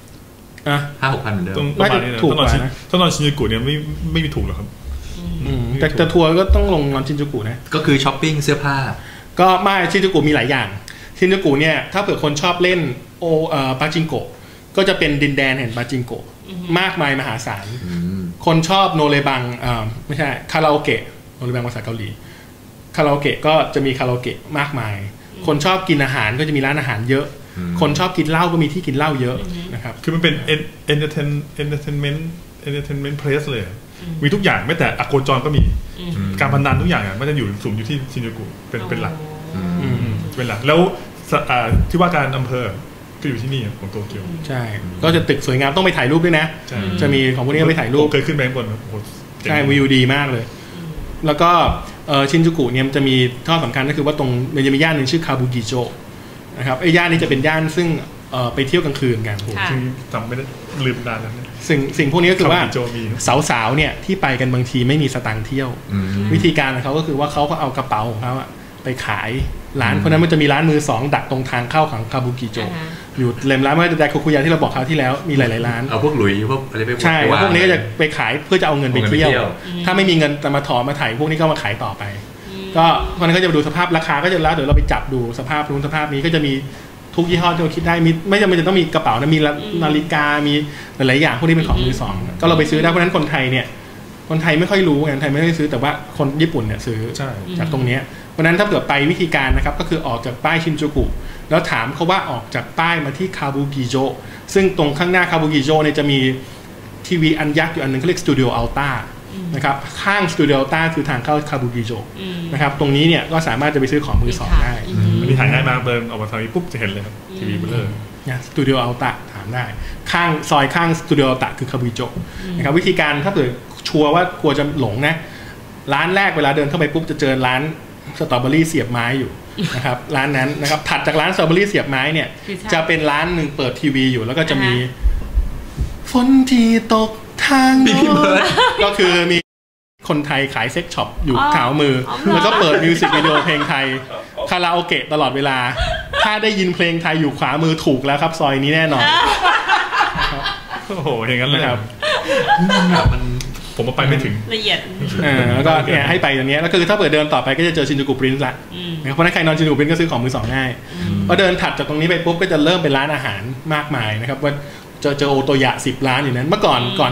5,000-6,000 เหมือนเดิมไม่ถูกกว่านะถ้านอนชินจูกุเนี่ยไม่มีถูกหรอกครับแต่ทัวร์ก็ต้องลงนอนชินจูกุนะก็คือช้อปปิ้งเสื้อผ้าก็ไม่ชินจูกุมีหลายอย่างชินจูกุเนี่ยถ้าเผื่อคนชอบเล่นปาจิงโกะก็จะเป็นดินแดนแห่งปาจิงโกะมากมายมหาศาลคนชอบโนเรบังไม่ใช่คาราโอเกะโนเรบังภาษาเกาหลีคาราโอเกะก็จะมีคาราโอเกะมากมายคนชอบกินอาหารก็จะมีร้านอาหารเยอะคนชอบกินเหล้าก็มีที่กินเหล้าเยอะนะครับคือมันเป็นentertainment place เลยมีทุกอย่างไม่แต่อโคจรก็มีการพนันทุกอย่างมันจะอยู่สูงอยู่ที่ชินจูกุเป็นหลักแล้วที่ว่าการอำเภอก็อยู่ที่นี่ของโตเกียวใช่ก็จะตึกสวยงามต้องไปถ่ายรูปด้วยนะจะมีของพวกนี้ไปถ่ายรูปเคยขึ้นไปบนใช่วิวดีมากเลยแล้วก็ชินจูกุเนี่ยมันจะมีข้อสำคัญก็คือว่าตรงมันจะมีย่านหนึ่งชื่อคาบุกิโจนะครับไอ้ย่านนี้จะเป็นย่านซึ่งไปเที่ยวกลางคืนกันซึ่งจำไม่ได้ลืมนานแล้วสิ่งพวกนี้ก็คือว่าสาวๆเนี่ยที่ไปกันบางทีไม่มีสตางค์เที่ยววิธีการของเขาก็คือว่าเขาก็เอากระเป๋าของเขาไปขายร้านเพราะนั้นมันจะมีร้านมือสองดักตรงทางเข้าของคาบุกิโจอยู่เล่มร้านไม่ได้คุคุยาที่เราบอกคราวที่แล้วมีหลายๆร้านเอาพวกหลุยพวกอะไรไปใช่พวกนี้ก็จะไปขายเพื่อจะเอาเงินไปเที่ยวถ้าไม่มีเงินจะมาถอนมาถ่ายพวกนี้ก็มาขายต่อไปก็มันก็จะดูสภาพราคาก็จะแล้วเดี๋ยวเราไปจับดูสภาพนู้นสภาพนี้ก็จะมีทุกยี่ห้อที่เราคิดได้มีไม่จำเป็นจะต้องมีกระเป๋านะมีนาฬิกามีหลายๆอย่างพวกนี้เป็นของมือสองก็เราไปซื้อได้เพราะฉะนั้นคนไทยไม่ค่อยรู้ไงไทยไม่ได้ซื้อแต่ว่าคนญี่ปุ่นเนี่ยซื้อจากตรงนี้เพราะนั้นถ้าเกิดไปวิธีการนะครับก็คือออกจากป้ายชินจูกุแล้วถามเขาว่าออกจากป้ายมาที่คาบุกิโจซึ่งตรงข้างหน้าคาบุกิโจเนี่ยจะมีทีวีอันยักษ์อยู่อันนึงเขาเรียกสตูดิโออัลต้านะครับข้างสตูดิโออัลต้าคือทางเข้าคาบุกิโจนะครับตรงนี้เนี่ยก็สามารถจะไปซื้อของมือสองได้อันนี้ถ่ายง่ายมากเดินออกมาทางนี้ปุ๊บจะเห็นเลยครับทีวีเบลเลอร์เนี่ยสตูดิโออัลต้าถามได้ข้างซอยข้างสตูดิโออัลต้าคือคาบุกิโจนะครับวิธีการถ้าเกิดชัวร์ว่ากลัวจะหลงนะร้านแรกเวลาเดินเข้าไปปุ๊บจะเจอร้านสตรอเบอรี่เสียบไม้อยู่นะครับร้านนั้นนะครับถัดจากร้านสตรอเบอรี่เสียบไม้เนี่ยจะเป็นร้านหนึ่งเปิดทีวีอยู่แล้วก็จะมีฝนที่ตกทางโน้นก็คือมีคนไทยขายเซ็กช็อปอยู่ขาวมือแล้วก็เปิดมิวสิกวิดีโอเพลงไทยคาราโอเกะตลอดเวลาถ้าได้ยินเพลงไทยอยู่ขวามือถูกแล้วครับซอยนี้แน่นอนโอ้โหอย่างนั้นเลยครับมันผมไปไม่ถึงละเอียดแล้วก็เนี่ยให้ไปตรงนี้แล้วคือถ้าเปิดเดินต่อไปก็จะเจอชินจูกุปรินซ์ละเพราะถ้าใครนอนชินจูกุปรินซ์ก็ซื้อของมือสองง่ายพอเดินถัดจากตรงนี้ไปปุ๊บก็จะเริ่มเป็นร้านอาหารมากมายนะครับว่าเจอโอโตยะ10 ร้านอยู่นั้นเมื่อก่อน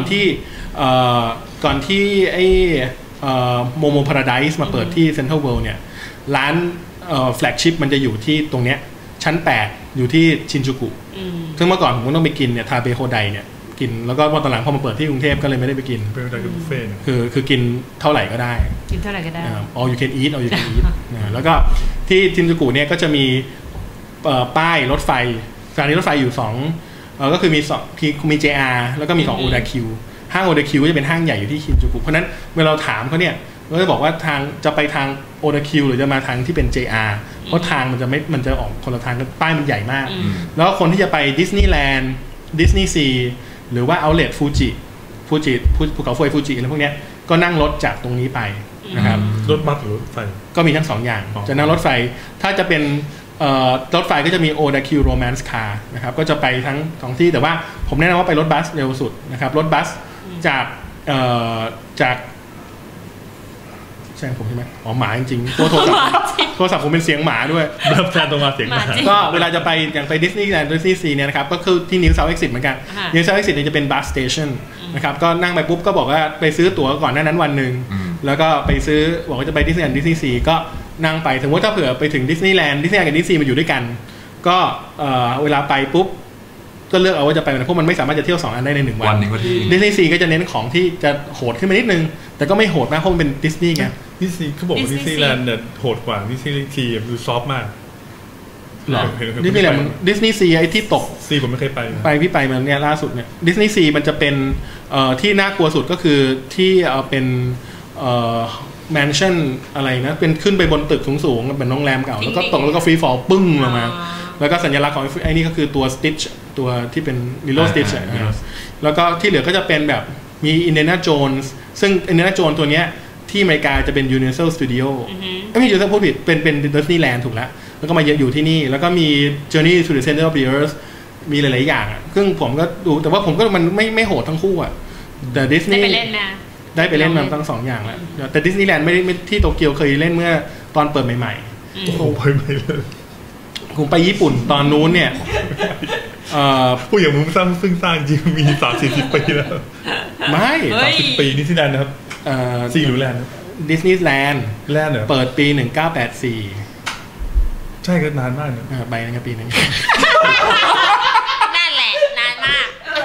ที่ไอ้โมโมพาราไดซ์มาเปิดที่เซ็นทรัลเวิลด์เนี่ยร้านแฟลกชิพมันจะอยู่ที่ตรงเนี้ยชั้น8อยู่ที่ชินจูกุซึ่งเมื่อก่อนผมก็ต้องไปกินเนี่ยทาเบโฮไดเนี่ยกินแล้วก็ตอนหลังพอมาเปิดที่กรุงเทพก็เลยไม่ได้ไปกินเป็นอะไรบุฟเฟ่ต์คือกินเท่าไหร่ก็ได้กินเท่าไหร่ก็ได้ all you can eat all you can eat แล้วก็ที่ชินจูกุเนี่ยก็จะมีป้ายรถไฟสถานีรถไฟอยู่2ก็คือมี JR แล้วก็มีของ Oda Q ห้าง Oda Q ก็จะเป็นห้างใหญ่อยู่ที่ชินจูกุเพราะนั้นเวลาเราถามเขาเนี่ยเราจะบอกว่าทางจะไปทาง Oda Q หรือจะมาทางที่เป็น JR เพราะทางมันจะออกคนละทางป้ายมันใหญ่มากแล้วคนที่จะไปดิสนีย์แลนด์ดิสนีย์ซีหรือว่าเอาท์เลทฟูจิภูเขาไฟฟูจิอะไรพวกนี้ก็นั่งรถจากตรงนี้ไปนะครับรถบัสหรือรถไฟก็มีทั้ง2 อย่างจะนั่งรถไฟถ้าจะเป็นรถไฟก็จะมี Oda Q Romance Car นะครับก็จะไปทั้งที่แต่ว่าผมแนะนำว่าไปรถบัสเร็วสุดนะครับรถบัสจากใช่ผมใช่ไหมหมาจริงๆโทรศัพท์ผมเป็นเสียงหมาด้วยรับแทนตรงมาเสียงหมาก็เวลาจะไปอย่างไปดิสนีย์แลนด์ดิสนีย์ซีเนี่ยนะครับก็คือที่นิวเซาท์เอ็กซิสเหมือนกันนิวเซาท์เอ็กซิสเนี่ยจะเป็นบัสสเตชันนะครับก็นั่งไปปุ๊บก็บอกว่าไปซื้อตั๋วก่อนหน้านั้นวันหนึ่งแล้วก็ไปซื้อบอกว่าจะไปดิสนีย์แลนด์ดิสนีย์ซีก็นั่งไปสมมติถ้าเผื่อไปถึงดิสนีย์แลนด์กับดิสนีย์ซีมาอยู่ด้วยกันก็เวลาไปปุ๊บก็เลือกเอาว่าจะไปเพราะมันไม่สามารถจะเที่ยว2 อันได้ใน1 วันดิสนีย์ซีก็จะเน้นของที่จะโหดขึ้นมานิดนึงแต่ก็ไม่โหดมากเพราะมันเป็นดิสนีย์ไงดิสนีย์เขาบอกว่าดิสนีย์แลนด์เนี่ยโหดกว่าดิสนีย์ซีดูซอฟต์มากหรอดิสนีย์แลนด์ดิสนีย์ซีไอ้ที่ตกซีผมไม่เคยไปพี่ไปมาเนี่ยล่าสุดเนี่ยดิสนีย์ซีมันจะเป็นที่น่ากลัวสุดก็คือที่เป็นแมนชั่นอะไรนะเป็นขึ้นไปบนตึกสูงๆเป็นโรงแรมเก่าแล้วก็ตกแล้วก็ฟรีฟอลปึ้งลงมาแล้วก็สัญลักษณ์ของไอ้นี่ก็คือตัวสติชตัวที่เป็นลิโลสติชแล้วก็ที่เหลือก็จะเป็นแบบมีอินเดียนาโจนส์ซึ่งอินเดียนาโจนส์ตัวเนี้ยที่อเมริกาจะเป็น Universal Studio ไม่ใช่ Universal พูดผิดเป็น Disneyland ถูกแล้วก็มาอยู่ที่นี่แล้วก็มี Journey to the Center of the Earth มีหลายๆอย่างซึ่งผมก็ดูแต่ว่าผมก็มันไม่โหดทั้งคู่แต่ดิสนีย์ได้ไปเล่นมาทั้ง2 อย่างแล้วแต่ดิสนีย์แลนด์ไม่ที่โตเกียวเคยเล่นเมื่อตอนเปิดใหม่ๆโอ้โหไปเลยโหผมไปญี่ปุ่นตอนนู้นเนี่ยผู้อย่างมึงสร้างจริงมี30-40 ปีแล้วไม่ 30 ปีนี่ที่นั่นนะครับซีหรือแลนด์ดิสนีย์แลนด์เหรอเปิดปี1984 ใช่ก็นานมากนะใบนั้นก็ปีนั้นนั่นแหละนานมาก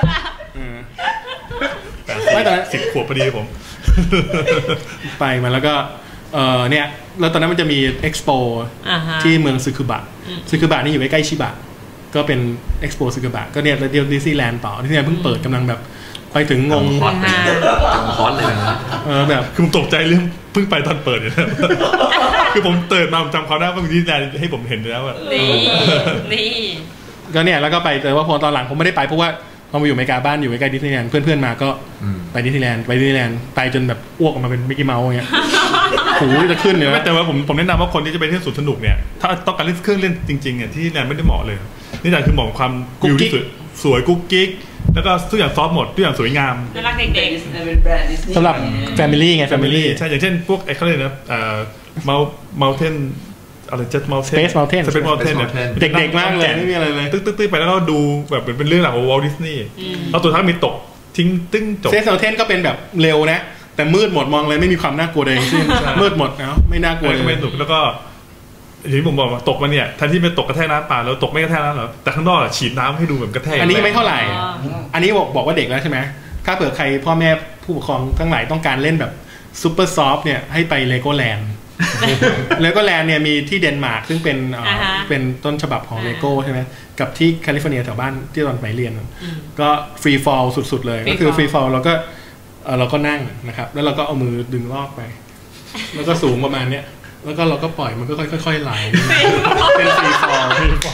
ไม่ตอนนั้น 10 ขวบพอดีผมไปมาแล้วก็เนี่ยแล้วตอนนั้นมันจะมีเอ็กซ์โปที่เมืองซึคุบะนี่อยู่ใกล้ๆชิบะก็เป็นเอ็กซ์โปซึคุบะก็เนี่ยแล้วเดียวดิสนีย์แลนด์ต่อดิสนีย์แลนด์เพิ่งเปิดกำลังแบบไปถึงงงฮอตเลยนะแบบคือผมตกใจเรื่องเพิ่งไปตอนเปิดเนี่ยคือผมเติร์นมาจำเขาได้ว่าดิสนีย์แลนด์ให้ผมเห็นแล้วอะนี่ก็เนี่ยแล้วก็ไปแต่ว่าพอตอนหลังผมไม่ได้ไปเพราะว่าพอมาอยู่อเมริกาบ้านอยู่ใกล้ดิสนีย์แลนด์เพื่อนๆมาก็ไปดิสนีย์แลนด์ไปจนแบบอ้วกออกมาเป็นมิกกี้เมาส์อย่างเงี้ยโอ้โหจะขึ้นเลยแต่ว่าผมแนะนำว่าคนที่จะไปเที่ยวสวนสนุกเนี่ยถ้าต้องการเล่นเครื่องเล่นจริงๆเนี่ยที่แลนด์ไม่ได้เหมาะเลยนี่แต่คือเหมาะความวิวที่สวยกุ๊กกิ๊กแล้วก็ทุกอย่างซอฟต์หมดทุกอย่างสวยงามน่ารักเด็กๆสำหรับแฟมิลี่ไงแฟมิลี่ใช่อย่างเช่นพวกไอ้เขาเรียกนะmountainอะไรจัด Space Mountain เนี่ยเด็กๆมากเลยไม่มีอะไรเลยตึ๊กๆไปแล้วก็ดูแบบเป็นเรื่องราวของวอลต์ดิสนีย์แล้วตัวท้ายมีตกทิ้งตึ้งจบ Space Mountain ก็เป็นแบบเร็วนะแต่มืดหมดมองอะไรไม่มีความน่ากลัวใดทั้งสิ้นมืดหมดนะไม่น่ากลัวเลยไม่ตกแล้วก็อย่างที่ผมบอกว่าตกมาเนี่ยแทนที่ไปตกกระแทกน้ำป่าแล้วตกไม่กระแทกน้ำหรอแต่ข้างนอกฉีดน้ำให้ดูแบบกระแทกอันนี้ไม่เท่าไหร่อันนี้บอกว่าเด็กแล้วใช่ไหมถ้าเผื่อใครพ่อแม่ผู้ปกครองทั้งหลายต้องการเล่นแบบซูเปอร์ซอฟต์เนี่ยให้ไปเลโก้แลนด์เลโก้แลนด์เนี่ยมีที่เดนมาร์กซึ่งเป็นต้นฉบับของเลโก้ใช่ไหมกับที่แคลิฟอร์เนียแถวบ้านที่ตอนไปเรียนก็ฟรีฟอลสุดๆเลยก็คือฟรีฟอลเราก็นั่งนะครับแล้วเราก็เอามือดึงลอกไปแล้วก็สูงประมาณเนี้ยแล้วก็เราก็ปล่อยมันก็ค่อยๆไหลเป็นฟรีฟอล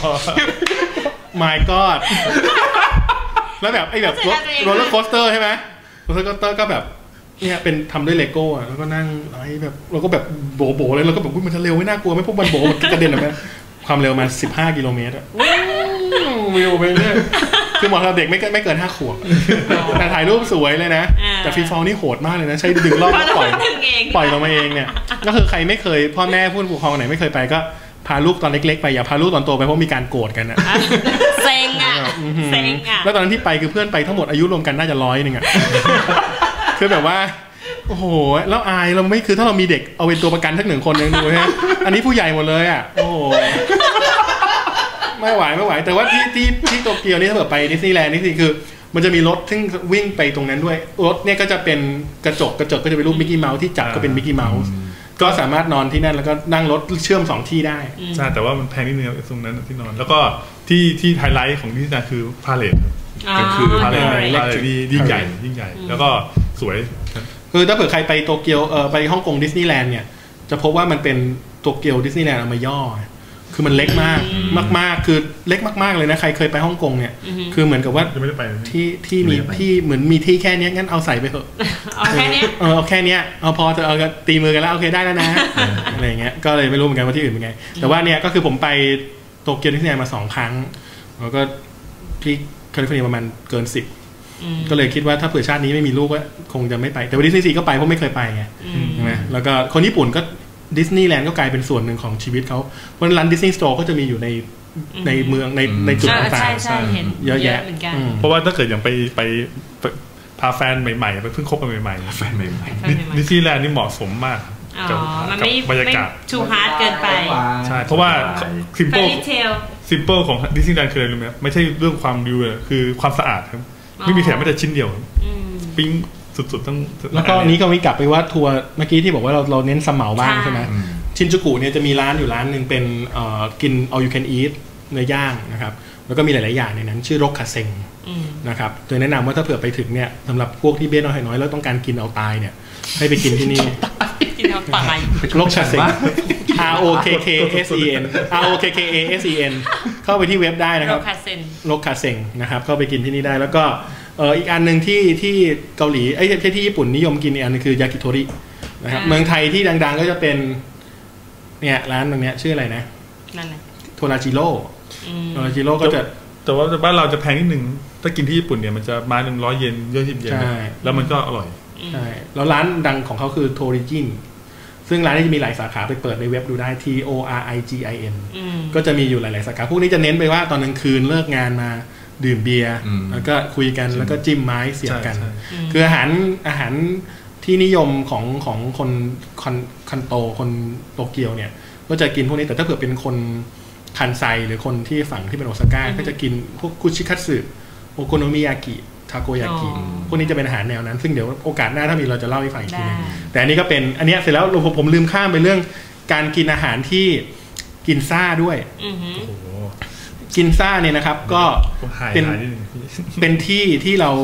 my god แล้วแบบไอ้แบบโรลเลอร์โคสเตอร์ใช่ไหมโรลเลอร์โคสเตอร์ก็แบบเนี่ยเป็นทำด้วยเลโก้แล้วก็นั่งไอ้แบบเราก็แบบโบ๋เลยเราก็แบบมันจะเร็วไม่น่ากลัวไหมพวกมันโบ๋มันกระเด็นออกมาความเร็วมา15 กิโลเมตรอะวิวไปเนี่ยคือเหมาะกับเด็กไม่เกิน5 ขวบแต่ถ่ายรูปสวยเลยนะแต่ฟรีฟอลนี่โหดมากเลยนะใช้ดึงรอบก็ปล่อยลงมาเองเนี่ยก็คือใครไม่เคยพ่อแม่ผู้ปกครองไหนไม่เคยไปก็พาลูกตอนเล็กๆไปอย่าพาลูกตอนโตไปเพราะมีการโกรธกันนะเซ็งอ่ะแล้วตอนนั้นที่ไปคือเพื่อนไปทั้งหมดอายุรวมกันน่าจะ100 นึงอ่ะคือแบบว่าโอ้โหแล้วอายเราไม่คือถ้าเรามีเด็กเอาเป็นตัวประกันสัก1 คนยังดูฮะอันนี้ผู้ใหญ่หมดเลยอ่ะโอ้โหไม่ไหวแต่ว่าที่โตเกียวนี่ถ้าเกิดไปดิสนีย์แลนด์นี่คือมันจะมีรถซึ่งวิ่งไปตรงนั้นด้วยรถเนี่ยก็จะเป็นกระจกก็จะเป็นรูปมิกกี้เมาส์ที่จับก็เป็นมิกกี้เมาส์ก็สามารถนอนที่นั่นแล้วก็นั่งรถเชื่อม2 ที่ได้ใช่แต่ว่ามันแพงนิดนึงตรงนั้นที่นอนแล้วก็ที่ไฮไลท์ของที่นั่นคือพาเลทก็คือพาเลทยิ่งใหญ่แล้วก็สวยคือถ้าเผื่อใครไปโตเกียวไปฮ่องกงดิสนีย์แลนด์เนี่ยจะพบว่ามันเป็นโตเกียวดิสนีย์แลนด์เอามาย่อคือมันเล็กมากคือเล็กมากๆเลยนะใครเคยไปฮ่องกงเนี่ยคือเหมือนกับว่าที่มีที่เหมือนมีที่แค่นี้งั้นเอาใส่ไปเถอะเอาแค่นี้เอาแค่นี้เอาพอจะเอาตีมือกันแล้วโอเคได้แล้วนะอะไรอย่างเงี้ยก็เลยไม่รู้เหมือนกันว่าที่อื่นเป็นไงแต่ว่าเนี่ยก็คือผมไปโตเกียวดิสนีย์แลนด์มา2 ครั้งแล้วก็ที่แคลิฟอร์เนียประมาณเกิน10ก็เลยคิดว่าถ้าเผื่อชาตินี้ไม่มีลูกก็คงจะไม่ไปแต่ว่าดิสนีย์ซีก็ไปเพราะไม่เคยไปไงใช่ไหมแล้วก็คนญี่ปุ่นก็ดิสนีย์แลนด์ก็กลายเป็นส่วนหนึ่งของชีวิตเขาเพราะร้านดิสนีย์สโตร์ก็จะมีอยู่ในเมืองในจุดต่างๆเยอะแยะเพราะว่าถ้าเกิดอย่างไปพาแฟนใหม่ๆไปเพิ่งคบกันใหม่ๆแฟนใหม่ๆดิสนีย์แลนด์นี่เหมาะสมมากกับบรรยากาศชูฮาร์ดเกินไปใช่เพราะว่าซิมเปิลของดิสนีย์แลนด์คืออะไรรู้ไหมไม่ใช่เรื่องความดิวเลยคือความสะอาดครับไม่มีขยะไม่แต่ชิ้นเดียวปิ้งสุดๆต้องแล้วก็นี้ก็มีกลับไปว่าทัวร์เมื่อกี้ที่บอกว่าเราเน้นสมเหมาบ้างใช่ไหมชินจูกุเนี่ยจะมีร้านอยู่ร้านหนึ่งเป็นกิน all you can eat เนื้อย่างนะครับแล้วก็มีหลายๆอย่างในนั้นชื่อรกคาเซ็งนะครับโดยแนะนำว่าถ้าเผื่อไปถึงเนี่ยสำหรับพวกที่เบี้ยน้อยแล้วต้องการกินเอาตายเนี่ยให้ไปกินที่นี่กินเอาตายรกคาเซ็ง ROKKSEN ROKKASEN เข้าไปที่เว็บได้นะครับรกคาเซ็งนะครับเข้าไปกินที่นี่ได้แล้วก็อีกอันหนึ่งที่เกาหลีที่ญี่ปุ่นนิยมกินอีกอันนึงคือยากิโทรินะครับเมืองไทยที่ดังๆก็จะเป็นเนี่ยร้านตรงเนี้ยชื่ออะไรนะนั่นแหละโทราจิโร่ก็จะแต่ว่าบ้านเราจะแพงนิดนึงถ้ากินที่ญี่ปุ่นเนี่ยมันจะมา100 เยนเยอะ10 เยนแล้วมันก็อร่อยใช่แล้วร้านดังของเขาคือโทริจินซึ่งร้านนี้จะมีหลายสาขาไปเปิดในเว็บดูได้ TORIGIN ก็จะมีอยู่หลายๆสาขาพวกนี้จะเน้นไปว่าตอนกลางคืนเลิกงานมาดื่มเบียร์แล้วก็คุยกันแล้วก็จิ้มไม้เสียบกันคืออาหารที่นิยมของคนคันโตคนโตเกียวเนี่ยก็จะกินพวกนี้แต่ถ้าเผื่อเป็นคนคันไซหรือคนที่ฝั่งที่เป็นโอซาก้าก็จะกินพวกคุชิคัตสึโอโคโนมิยากิทาโกยากิพวกนี้จะเป็นอาหารแนวนั้นซึ่งเดี๋ยวโอกาสหน้าถ้ามีเราจะเล่าให้ฟังอีกทีนึงแต่อันนี้ก็เป็นอันนี้เสร็จแล้วผมลืมข้ามไปเรื่องการกินอาหารที่กินซ่าด้วยกินซ่าเนี่ยนะครับก็เป็นที่เรา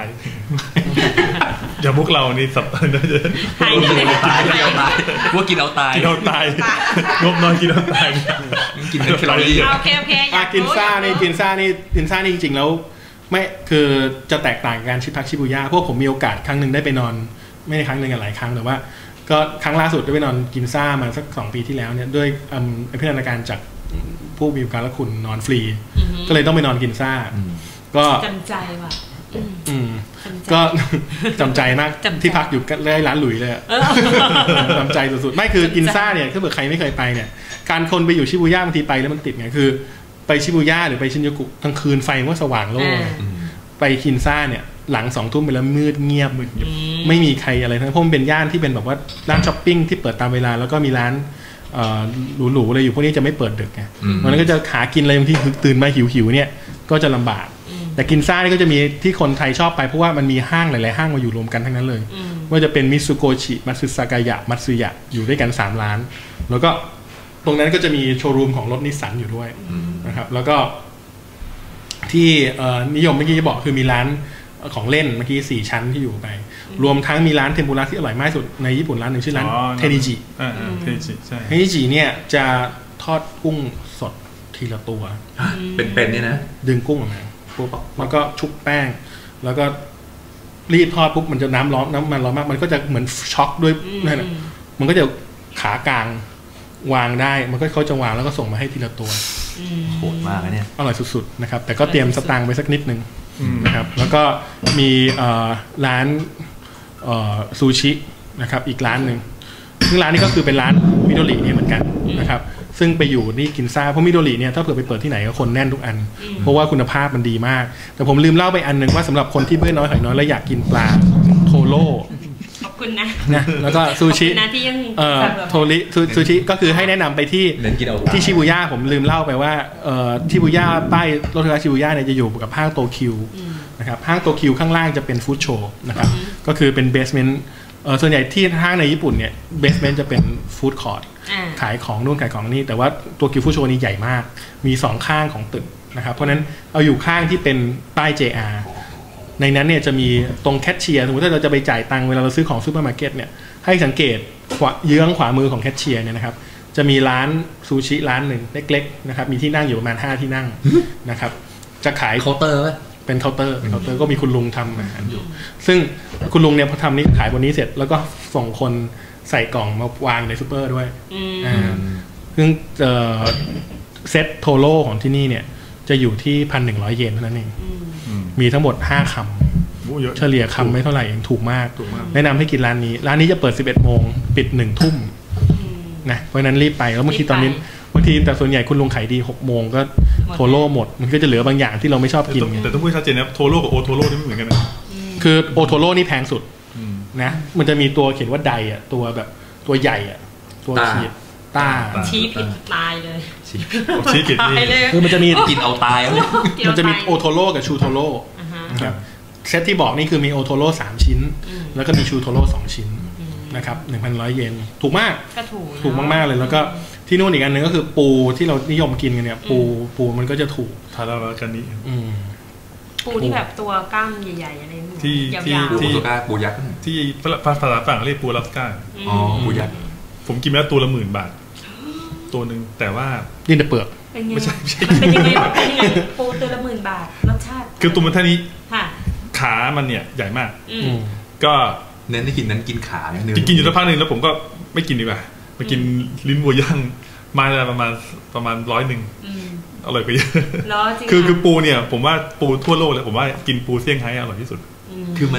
อย่าพวกเรานี่สับตายว่ากินเอาตายงบน้อยกินเอาตายกินเป็นแคลอรี่โอเคกินซ่านี่จริงๆแล้วไม่คือจะแตกต่างกันชิบูย่าพวกผมมีโอกาสครั้งหนึ่งได้ไปนอนไม่ได้ครั้งหนึ่งหลายครั้งแต่ว่าก็ครั้งล่าสุดได้ไปนอนกินซ่ามาสัก2 ปีที่แล้วเนี่ยด้วยพิจารณาการจากผู้มีการละคุณนอนฟรีก็เลยต้องไปนอนกินซ่าก็จำใจว่ะก็จำใจมากที่พักอยู่ใกล้ร้านหลุยเลยจำใจสุดๆไม่คือกินซ่าเนี่ยถ้าเผื่อใครไม่เคยไปเนี่ยการคนไปอยู่ชิบูย่าบางทีไปแล้วมันติดไงคือไปชิบูย่าหรือไปชินจูกุกลางคืนไฟมันสว่างโล่ไปกินซ่าเนี่ยหลัง2 ทุ่มไปแล้วมืดเงียบไม่มีใครอะไรทั้งเพราะมันเป็นย่านที่เป็นแบบว่าร้านช้อปปิ้งที่เปิดตามเวลาแล้วก็มีร้านหรูๆอะไรอยู่พวกนี้จะไม่เปิดดึกไงมันก็จะหากินอะไรบางทีตื่นมาหิวเนี่ยก็จะลำบากแต่กินซ่านี่ก็จะมีที่คนไทยชอบไปเพราะว่ามันมีห้างหลายๆห้างมาอยู่รวมกันทั้งนั้นเลยว่าจะเป็นมิซุโกชิมัตสึซากายะมัตสึยะอยู่ด้วยกัน3 ร้านแล้วก็ตรงนั้นก็จะมีโชว์รูมของรถนิสสันอยู่ด้วยนะครับแล้วก็ที่นิยมเมื่อกี้จะบอกคือมีร้านของเล่นเมื่อกี้4 ชั้นที่อยู่ไปรวมทั้งมีร้านเทมปุระที่อร่อยมากสุดในญี่ปุ่นร้านหนึ่งชื่อร้านเทนิจิเทนิจิเนี่ยจะทอดกุ้งสดทีละตัวเป็นๆนี่นะดึงกุ้งออกมาปุ๊บมันก็ชุบแป้งแล้วก็รีดทอดปุ๊บมันจะน้ำมันร้อนมากมันก็จะเหมือนช็อกด้วยนั่นแหละมันก็จะขากลางวางได้มันก็เขาจะวางแล้วก็ส่งมาให้ทีละตัวโหดมากเนี่ยอร่อยสุดๆนะครับแต่ก็เตรียมสตางค์ไปสักนิดนึงนะครับแล้วก็มีร้านซูชินะครับอีกร้านหนึ่งซึ่งร้านนี้ก็คือเป็นร้านมิโดริเนี่ยเหมือนกันนะครับซึ่งไปอยู่นี่กินซ่าเพราะมิโดริเนี่ยถ้าเผื่อไปเปิดที่ไหนก็คนแน่นทุกอันเพราะว่าคุณภาพมันดีมากแต่ผมลืมเล่าไปอันนึงว่าสำหรับคนที่เบื่อน้อยหอยน้อยและอยากกินปลาโทโร่ขอบคุณนะแล้วก็ซูชิโทริซูชิก็คือให้แนะนำไปที่ชิบูย่าผมลืมเล่าไปว่าชิบูย่าป้ายรถไฟฟ้าชิบูย่าเนี่ยจะอยู่กับห้างโตคิวนะครับห้างโตคิวข้างล่างจะเป็นฟู้ดโชว์นะครับก็คือเป็นเบสเมนต์ส่วนใหญ่ที่ห้างในญี่ปุ่นเนี่ยเบสเมนต์จะเป็นฟู้ดคอร์ทขายของนู่นขายของนี่แต่ว่าตัวคิวฟู้ดโชว์นี้ใหญ่มากมี2 ข้างของตึกนะครับเพราะนั้นเอาอยู่ข้างที่เป็นป้าย JRในนั้นเนี่ยจะมีตรงแคชเชียร์สมมติถ้าเราจะไปจ่ายตังค์เวลาเราซื้อของซูเปอร์มาร์เก็ตเนี่ยให้สังเกตเยื้องขวามือของแคชเชียร์เนี่ยนะครับจะมีร้านซูชิร้านหนึ่งเล็กๆนะครับมีที่นั่งอยู่ประมาณ5 ที่นั่งนะครับจะขายเคาน์เตอร์เป็นเคาน์เตอร์ก็มีคุณลุงทำอาหารอยู่ซึ่งคุณลุงเนี่ยพอทำนี้ขายบนนี้เสร็จแล้วก็ส่งคนใส่กล่องมาวางในซูเปอร์ด้วยซึ่งเซ็ตโทโร่ของที่นี่เนี่ยจะอยู่ที่ 1,100 เยนเท่านั้นเองมีทั้งหมด5 คำเฉลี่ยคำไม่เท่าไหร่เองถูกมากแนะนำให้กินร้านนี้จะเปิด 11 โมงปิด 1 ทุ่มนะเพราะนั้นรีบไปแล้วบางทีตอนนี้บางทีแต่ส่วนใหญ่คุณลุงขายดี6 โมงก็โทโร่หมดมันก็จะเหลือบางอย่างที่เราไม่ชอบกินแต่ต้องพูดชัดเจนนะโทโร่กับโอโทโร่นี่ไม่เหมือนกันนะคือโอโทโร่นี่แพงสุดนะมันจะมีตัวเขียนว่าไดอ่ะตัวแบบตัวใหญ่อ่ะตัวขีดตาชี้ผิดตายเลยชี้ผิดนี่คือมันจะมีกินเอาตายมันจะมีโอโทโร่กับชูโทโร่นะครับเซตที่บอกนี่คือมีโอโทโร่3 ชิ้นแล้วก็มีชูโทโร่2 ชิ้นนะครับ 1,100 เยนถูกมากถูกมากๆเลยแล้วก็ที่นู่นอีกอันนึงก็คือปูที่เรานิยมกินกันเนี่ยปูมันก็จะถูกทารารากันนี้ปูที่แบบตัวกล้ามใหญ่ๆอะไรที่ปูยักษ์ที่ภาษาฝรั่งเรียกปูลัสก้าปูยักษ์ผมกินแล้วตัวละ10,000 บาทตัวนึงแต่ว่านี่แต่เปลือกไม่ใช่เป็นยังไงปูตัวละ10,000 บาทรสชาติคือตัวมันเท่านี้ขามันเนี่ยใหญ่มากก็เน้นที่กินนั้นกินขาเนี่ยกินอยู่สักพักนึงแล้วผมก็ไม่กินดีกว่ามากินลิ้นวัวย่างมาประมาณ100อร่อยกว่าเยอะคือปูเนี่ยผมว่าปูทั่วโลกเลยผมว่ากินปูเซี่ยงไฮ้อร่อยที่สุดคือมัน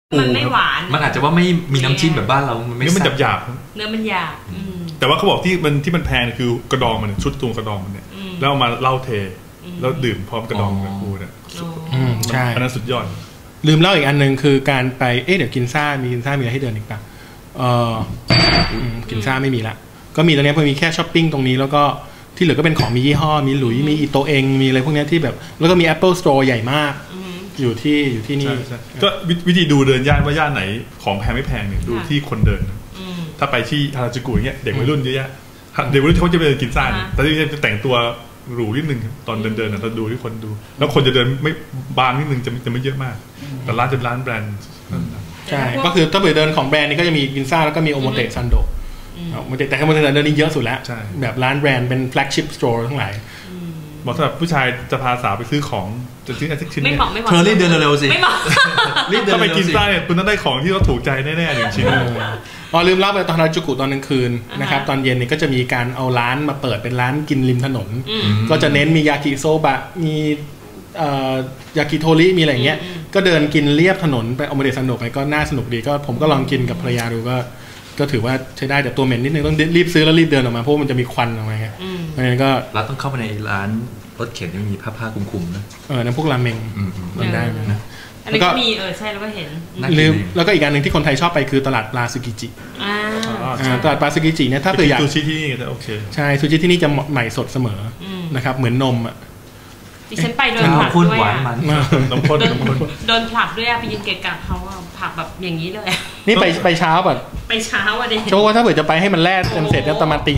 มันไม่หวานมันอาจจะว่าไม่มีน้ำจิ้มแบบบ้านเรามันไม่เนื้อมันหยาบเนื้อมันหยาบแต่ว่าเขาบอกที่มันแพงคือกระดองมันชุดตัวกระดองมันเนี่ยแล้วเอามาเล่าเทแล้วดื่มพร้อมกระดองกับกูเนี่ยใช่อันนั้นสุดยอดลืมเล่าอีกอันนึงคือการไปเดี๋ยวกินซ่ามีอะไรให้เดินอีกป่ะกินซ่าไม่มีละก็มีตอนนี้พอมีแค่ช้อปปิ้งตรงนี้แล้วก็ที่เหลือก็เป็นของมียี่ห้อมีหลุยมีอิโตเองมีอะไรพวกนี้ที่แบบแล้วก็มี Apple Store ใหญ่มากอยู่ที่นี่ก็วิธีดูเดินย่านว่าย่านไหนของแพงไม่แพงเนี่ยดูที่คนเดินถ้าไปที่ฮาราจูกุเงี้ยเด็กวัยรุ่นเยอะแยะเด็กวัยรุ่นเขาจะไปเดินกินซ่าแต่ที่จะแต่งตัวหรูนิดนึงตอนเดินเราดูที่คนดูแล้วคนจะเดินไม่บางนิดนึงจะไม่เยอะมากแต่ร้านจะร้านแบรนด์ใช่ก็คือถ้าไปเดินของแบรนด์นี่ก็จะมีกินซ่าแล้วก็มีโอโมเตะซันโดแต่โอโมเตะซันโดนี่เยอะสุดแล้วแบบร้านแบรนด์เป็นแฟลกชิพสโตร์ทั้งหลายบอกสำหรับผู้ชายจะพาสาวไปซื้อของจะซื้ออะไรสักชิ้นเนี่ยเธอรีบเดินเร็วๆสิไม่เหมาะรีบเดินถ้าไปกินซ่าเนี่ยคุณต้องได้ของที่เขาถูกใจแน่ๆหนึ่งชิ้นลืมเล่าไปตอนฮาราจูกุตอนกลางคืนนะครับตอนเย็นนี่ก็จะมีการเอาร้านมาเปิดเป็นร้านกินริมถนนก็จะเน้นมียากิโซบะมียากิโทริมีอะไรเงี้ยก็เดินกินเลียบถนนไปโอโมเตะซันโดไปก็น่าสนุกดีก็ผมก็ลองกินกับภรรยาดูก็ถือว่าใช้ได้แต่ตัวเหม็นนิดนึงต้องรีบซื้อแล้วรีบเดินออกมาเพราะมันจะมีควันออกมาไงเพราะฉะนั้นก็เราต้องเข้าไปในร้านรถเข็นที่มีผ้าคลุมๆนะนั่นพวกราเมงได้นะแล้วก็มีใช่แล้วก็เห็นแล้วก็อีกอันหนึ่งที่คนไทยชอบไปคือตลาดปลาซูกิจิตลาดปลาซูกิจิเนี่ยถ้าเกิดอยากซูชิที่นี่จะโอเคใช่ซูชิที่นี่จะใหม่สดเสมอนะครับเหมือนนมดิฉันไปโดนผลักด้วยน้ำข้นโดนผลักด้วยไปยืนเกะกะเขาผลักแบบอย่างนี้เลยนี่ไปเช้าแบบไปเช้าเด็กเพราะว่าถ้าเกิดจะไปให้มันแล่เสร็จแล้วประมาณตี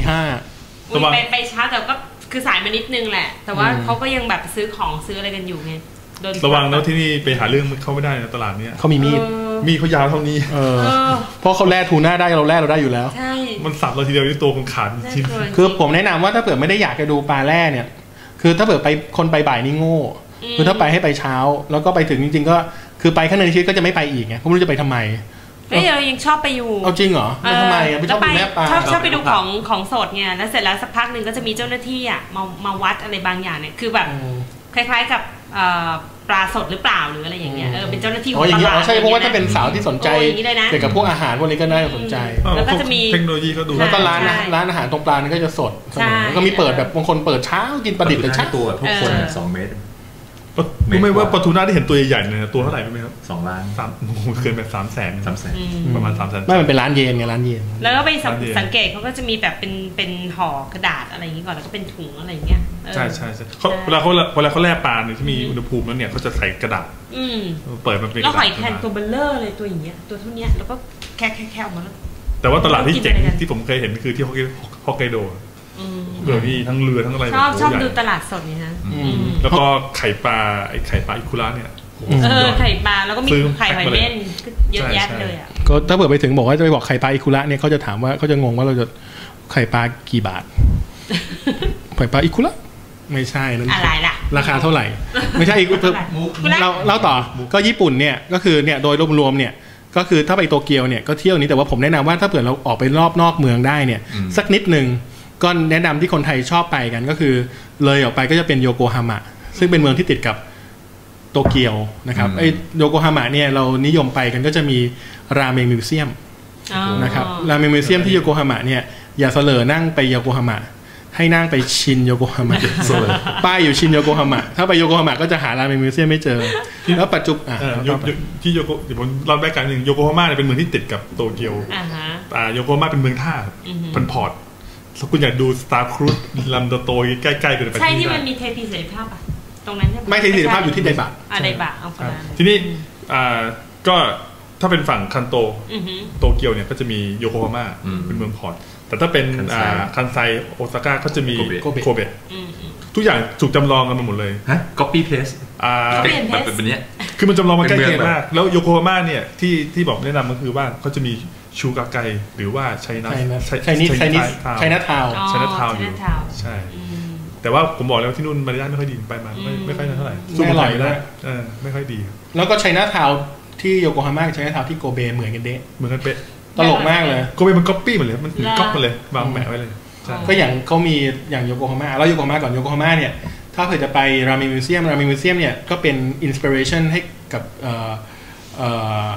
5 ไปเช้าแต่ก็คือสายมานิดนึงแหละแต่ว่าเขาก็ยังแบบซื้อของซื้ออะไรกันอยู่ไงระวังแล้วที่นี่ไปหาเรื่องเข้าไม่ได้ในตลาดนี้เขามีมีเขายาวเท่านี้เพราะเขาแล่ทูน่าได้เราแล่เราได้อยู่แล้วใช่มันสับเราทีเดียวที่ตัวคงขาดชิ้นคือผมแนะนำว่าถ้าเกิดไม่ได้อยากจะดูปลาแล่เนี่ยคือถ้าเกิดไปคนไปบ่ายนี่โง่คือถ้าไปให้ไปเช้าแล้วก็ไปถึงจริงๆก็คือไปแค่ในชีวิตก็จะไม่ไปอีกไงเพราะไม่รู้จะไปทำไมเรายังชอบไปอยู่เอาจริงเหรอทำไมไปชอบดูแม่ปลาชอบไปดูของสดไงแล้วเสร็จแล้วสักพักหนึ่งก็จะมีเจ้าหน้าที่มาวัดอะไรบางอย่างเนี่ยคือแบบคล้ายๆกับปลาสดหรือเปล่าหรืออะไรอย่างเงี้ยเป็นเจ้าหน้าที่ของตลาดใช่เพราะว่าถ้าเป็นสาวที่สนใจเกี่ยวกับพวกอาหารพวกนี้ก็น่าสนใจแล้วก็จะมีเทคโนโลยีก็ดูแล้วก็ร้านอาหารตรงปลานี่ก็จะสดแล้วก็มีเปิดแบบบางคนเปิดเช้ากินปลาดิบแต่เช้าตัวทุกคน2 เมตรรู้ไหมว่าปลาทูน่าที่เห็นตัวใหญ่ๆเนี่ยตัวเท่าไหร่รู้ไหมครับ 2 ล้านเกินไป300,000ประมาณ300,000 ไม่มันเป็นร้านเยนไงร้านเยนแล้วก็ไปสังเกตเขาก็จะมีแบบเป็นห่อกระดาษอะไรอย่างนี้ก่อนแล้วก็เป็นถุงอะไรอย่างเงี้ยใช่เวลาเขาแล่ปลาเนี่ยที่มีอุณหภูมิแล้วเนี่ยเขาจะใส่กระดาษเปิดมันเป็นแล้วหอยแครงตัวเบลเลอร์เลยตัวอย่างเงี้ยตัวเท่านี้แล้วก็แค่ออกมาแล้วแต่ว่าตลาดที่เจ๋งที่ผมเคยเห็นคือที่ฮอกไกโดเรือพี่ทั้งเรือทั้งอะไรชอบดูตลาดสดนี่นะแล้วก็ไข่ปลาอิคุระเนี่ยไข่ปลาแล้วก็มีไข่หอยเม่นเยอะแยะเลยอ่ะก็ถ้าเปิดไปถึงบอกว่าจะไปบอกไข่ปลาอิคุระเนี่ยเขาจะถามว่าเขาจะงงว่าเราจะไข่ปลากี่บาทไข่ปลาอิคุระไม่ใช่นั่นอะไรล่ะราคาเท่าไหร่ไม่ใช่เราต่อก็ญี่ปุ่นเนี่ยก็คือเนี่ยโดยรวมๆเนี่ยก็คือถ้าไปโตเกียวเนี่ยก็เที่ยวนี้แต่ว่าผมแนะนำว่าถ้าเผื่อเราออกไปรอบนอกเมืองได้เนี่ยสักนิดนึงก็แนะนำที่คนไทยชอบไปกันก็คือเลยออกไปก็จะเป็นโยโกฮาม่าซึ่งเป็นเมืองที่ติดกับโตเกียวนะครับไอโยโกฮาม่าเนี่ยเรานิยมไปกันก็จะมีราเมงมิวเซียมนะครับราเมงมิวเซียมที่โยโกฮาม่าเนี่ยอย่าเสลอนั่งไปโยโกฮาม่าให้นั่งไปชินโยโกฮาม่าป้ายอยู่ชินโยโกฮาม่าถ้าไปโยโกฮาม่าก็จะหาราเมงมิวเซียมไม่เจอแล้วปัจจุบันที่โยโกเดี๋ยวผมเล่าแบ็คกราวด์นึงโยโกฮาม่าเป็นเมืองที่ติดกับโตเกียวโยโกฮาม่าเป็นเมืองท่าเป็นพอร์ตถ้าคุณอยากดู Star Cruise ลำโตๆใกล้ๆกันไปใช่ที่มันมีเทพีเสรีภาพอ่ะตรงนั้นใช่ไหมไม่เทพีเสรีภาพอยู่ที่ไดบะไดบะเอาไปทีนี้ก็ถ้าเป็นฝั่งคันโตโตเกียวเนี่ยก็จะมีโยโกฮาม่าเป็นเมืองพอร์ตแต่ถ้าเป็นคันไซโอซาก้าก็จะมีโคเบะทุกอย่างถูกจำลองกันมาหมดเลยฮะ copy paste แบบนี้คือมันจำลองมาใกล้เคียงมากแล้วโยโกฮาม่าเนี่ยที่บอกแนะนำก็คือว่าเขาจะมีชูกาไกหรือว่าไชน่าทาวอยู่ใช่แต่ว่าผมบอกแล้วที่นู่นมารยาทไม่ค่อยดีไปมาไม่ค่อยเท่าไหร่สู้ไม่ได้ไม่ค่อยดีแล้วก็ไชน่าทาวที่โยโกฮาม่ากับไชน่าทาวที่โกเบเหมือนกันเป๊ะตลกมากเลยโกเบมันก๊อปปี้หมดเลยมันก๊อปมาเลยบางแหมไว้เลยก็อย่างเขามีอย่างโยโกฮาม่าแล้วโยโกฮาม่าก่อนโยโกฮาม่าเนี่ยถ้าเผื่อจะไปราเมงมิวเซียมเนี่ยก็เป็นอินสปิเรชันให้กับ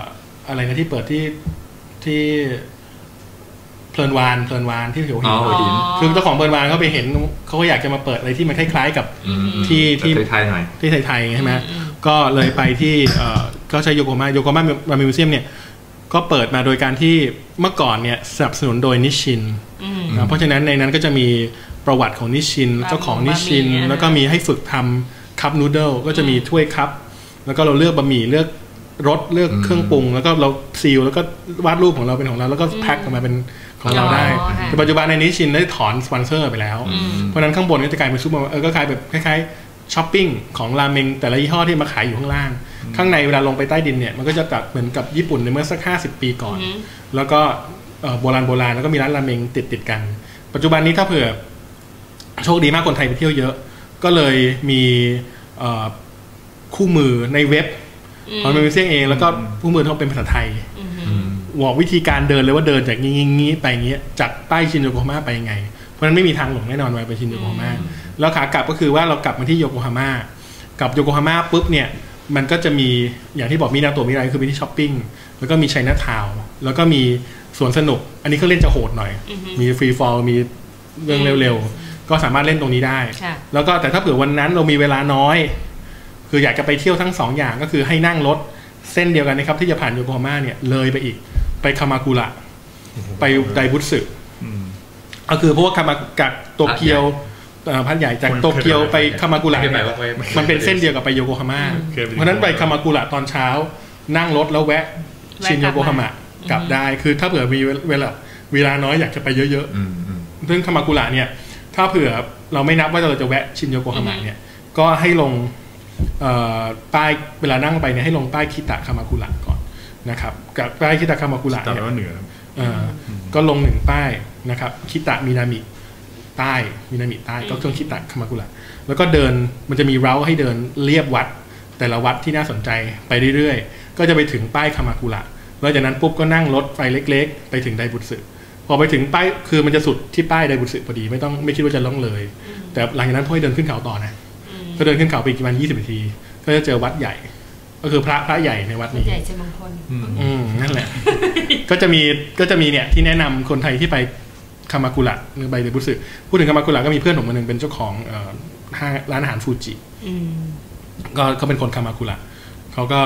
อะไรนะที่เปิดที่เพลินวานที่หัวหินคือเจ้าของเพลินวานเขาไปเห็นเขาก็อยากจะมาเปิดอะไรที่มันคล้ายๆกับที่ไทยหน่อยที่ไทยๆใช่ไหมก็เลยไปที่ก็ใช้โยโกฮาม่ามิวเซียมเนี่ยก็เปิดมาโดยการที่เมื่อก่อนเนี่ยสนับสนุนโดยนิชชินเพราะฉะนั้นในนั้นก็จะมีประวัติของนิชชินเจ้าของนิชชินแล้วก็มีให้ฝึกทำคัพนูเดิลก็จะมีถ้วยคัพแล้วก็เราเลือกบะหมี่เลือกรสเลือกเครื่องปรุงแล้วก็เราซีลแล้วก็วาดรูปของเราเป็นของเราแล้วก็แพ็คออกมาเป็นของเราได้แต่ปัจจุบันในนิชชินได้ถอนสปอนเซอร์ไปแล้วเพราะนั้นข้างบนก็จะกลายเป็นซุปก็กลายแบบคล้ายๆช้อปปิ้งของราเมงแต่ละยี่ห้อที่มาขายอยู่ข้างล่างข้างในเวลาลงไปใต้ดินเนี่ยมันก็จะตัดเหมือนกับญี่ปุ่นในเมื่อสัก50 ปีก่อนแล้วก็โบราณแล้วก็มีร้านราเมงติดกันปัจจุบันนี้ถ้าเผื่อโชคดีมากคนไทยไปเที่ยวเยอะก็เลยมีคู่มือในเว็บของมิวเซียมเองแล้วก็คู่มือต้องเป็นภาษาไทยบอกวิธีการเดินเลยว่าเดินจากงี้ไปอย่างเงี้ยจากใต้ชินโยโกฮาม่าไปยังไงเพราะนั้นไม่มีทางหลงแน่นอนไปชินโยโกฮาม่าแล้วขากลับก็คือว่าเรากลับมาที่โยโกฮาม่ากลับโยโกฮาม่าปุ๊บเนี่ยมันก็จะมีอย่างที่บอกมีนาโตะมิไรคือไปที่ช้อปปิ้งแล้วก็มีไชน่าทาวน์แล้วก็มีสวนสนุกอันนี้เขาเล่นจะโหดหน่อยมีฟรีฟอลมีเรื่องเร็วๆก็สามารถเล่นตรงนี้ได้แล้วก็แต่ถ้าเผื่อวันนั้นเรามีเวลาน้อยคืออยากจะไปเที่ยวทั้ง2 อย่างก็คือให้นั่งรถเส้นเดียวกันนะครับที่จะผ่านโยโกฮาม่าเนี่ยเลยไปอีกไปคามากุระไปไดบุตสึก็คือเพราะว่าคามาจากโตเกียวพัทใหญ่จากโตเกียวไปคามากุระเนี่ยมันเป็นเส้นเดียวกับไปโยโกฮาม่าเพราะนั้นไปคามากุระตอนเช้านั่งรถแล้วแวะชินโยโกฮาม่ากลับได้คือถ้าเผื่อมีเวลาน้อยอยากจะไปเยอะๆซึ่งคามากุระเนี่ยถ้าเผื่อเราไม่นับว่าเราจะแวะชินโยโกฮาม่าเนี่ยก็ให้ลงป้ายเวลานั่งไปเนี่ยให้ลงป้ายคิตะคามากุระก่อนนะครับกับป้ายคิตะคามากุระเนี่ยเหนือก็ลง1ป้ายนะครับคิตะมินามิใต้ก็เครื่องคิตะคามากุระแล้วก็เดินมันจะมีเราให้เดินเรียบวัดแต่ละวัดที่น่าสนใจไปเรื่อยๆก็จะไปถึงป้ายคามากุระแล้วจากนั้นปุ๊บก็นั่งรถไฟเล็กๆไปถึงไดบุตสึพอไปถึงป้ายคือมันจะสุดที่ป้ายไดบุตสึพอดีไม่คิดว่าจะล่องเลยแต่หลังจากนั้นพ่อให้เดินขึ้นเขาต่อนะก็เดินขึ้นเขาไปประมาณ20 นาทีก็จะเจอวัดใหญ่ก็คือพระใหญ่ในวัดนี้ใหญ่เจมงคลนั่นแหละก็จะมีเนี่ยที่แนะนำคนไทยที่ไปคามากุระหรือไปไดบุตสึพูดถึงคามากุระก็มีเพื่อนผมคนนึงเป็นเจ้าของร้านอาหารฟูจิก็เขาเป็นคนคามากุระเขาก็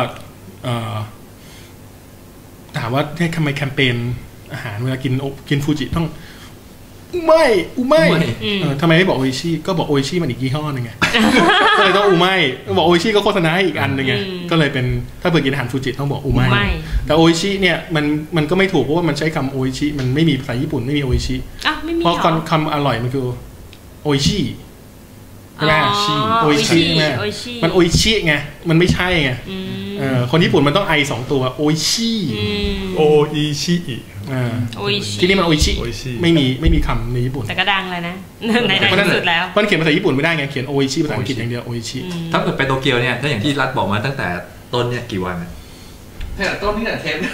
ถามว่าทำไมแคมเปญอาหารเวลากินฟูจิต้องอูไม่ทำไมไม่บอกโออิชิก็บอกโออิชิมันอีกยี่ห้อนึงไงก็เลยต้องอูไม่บอกโออิชิก็โฆษณาให้อีกอันนึงไงก็เลยเป็นถ้าเปิดกินอาหารฟูจิต้องบอกอูไม่แต่โออิชิเนี่ยมันก็ไม่ถูกเพราะว่ามันใช้คำโออิชิมันไม่มีภาษาญี่ปุ่นไม่มีโออิชิเพราะคำอร่อยมันคือโออิชิใช่ไหมโออิชิใช่ไหมมันโออิชิไงมันไม่ใช่ไงคนญี่ปุ่นมันต้องไอ2 ตัวโออิชิที่นี่มันโออิชิไม่มีคำในญี่ปุ่นแต่ก็ดังเลยนะในที่สุดแล้วมันเขียนภาษาญี่ปุ่นไม่ได้ไงเขียนโออิชิภาษาอังกฤษอย่างเดียวโออิชิถ้าเกิดไปโตเกียวเนี่ยถ้าอย่างที่รัฐบอกมาตั้งแต่ต้นเนี่ยกี่วันแต่ต้นนี่แต่เทป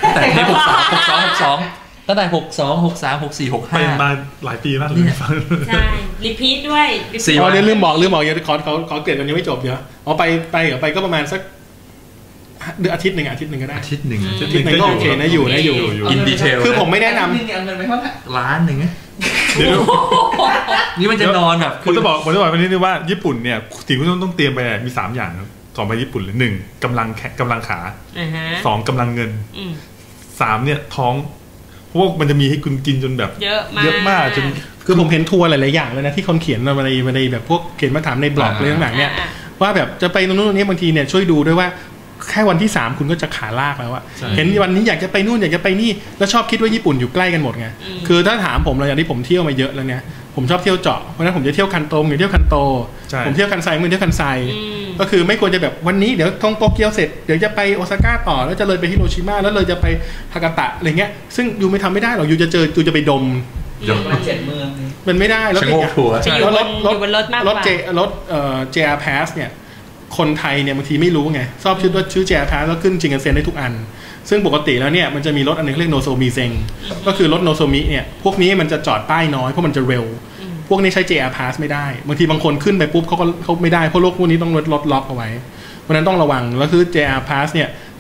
ตั้งแต่62 63 64 65 ไปมาหลายปีมากเลยใช่รีพีทด้วย 4 วันลืมบอกอย่าขอเกรดวันนี้ไม่จบเดี๋ยวเอาไปก็ประมาณสักเดือนอาทิตย์หนึ่งก็ได้อาทิตย์หนึ่งก็โอเคนะอยู่กินดีเทลคือผมไม่แนะนำล้านหนึ่งนี่มันจะนอนแบบผมจะบอกวันนี้ว่าญี่ปุ่นเนี่ยสิ่งที่ต้องเตรียมไปมี3 อย่างครับ2ไปญี่ปุ่นเลย1กำลังขา2กำลังเงิน3เนี่ยท้องเพราะว่ามันจะมีให้คุณกินจนแบบเยอะมากจนคือผมเห็นทัวร์หลายๆอย่างเลยนะที่คนเขียนมาในแบบพวกเขียนมาถามในบล็อกอะไรต่างๆเนี่ยว่าแบบจะไปตรงนู้นตรงนี้บางทีเนี่ยช่วยดูด้วยว่าแค่วันที่3คุณก็จะขาลากแล้วอะเห็นวันนี้อยากจะไปนู่นอยากจะไปนี่แล้วชอบคิดว่าญี่ปุ่นอยู่ใกล้กันหมดไงคือถ้าถามผมเลยอย่างที่ผมเที่ยวมาเยอะแล้วเนี่ยผมชอบเที่ยวเจาะเพราะนั้นผมจะเที่ยวคันโตเที่ยวคันโตผมเที่ยวคันไซเมื่อเที่ยวคันไซก็คือไม่ควรจะแบบวันนี้เดี๋ยวท่องโตเกียวเสร็จเดี๋ยวจะไปโอซาก้าต่อแล้วจะเลยไปฮิโรชิมาแล้วเลยจะไปฮากาตะอะไรเงี้ยซึ่งยูไม่ทำไม่ได้หรอกยูจะไปดม 7 เมืองมันไม่ได้แล้วรถJR Pass เนี่ยคนไทยเนี่ยบางทีไม่รู้ไงชอบชื่อJR Passแล้วขึ้นชิงคันเซ็นได้ทุกอันซึ่งปกติแล้วเนี่ยมันจะมีรถอันนึงเรียกโนโซมิเซ็งก็คือรถโนโซมิเนี่ยพวกนี้มันจะจอดป้ายน้อยเพราะมันจะเร็วพวกนี้ใช้ JR Pass ไม่ได้บางทีบางคนขึ้นไปปุ๊บเขาไม่ได้เพราะรถพวกนี้ต้องรถล็อกเอาไว้เพราะนั้นต้องระวังแล้วคือ JR Pass เนี่ย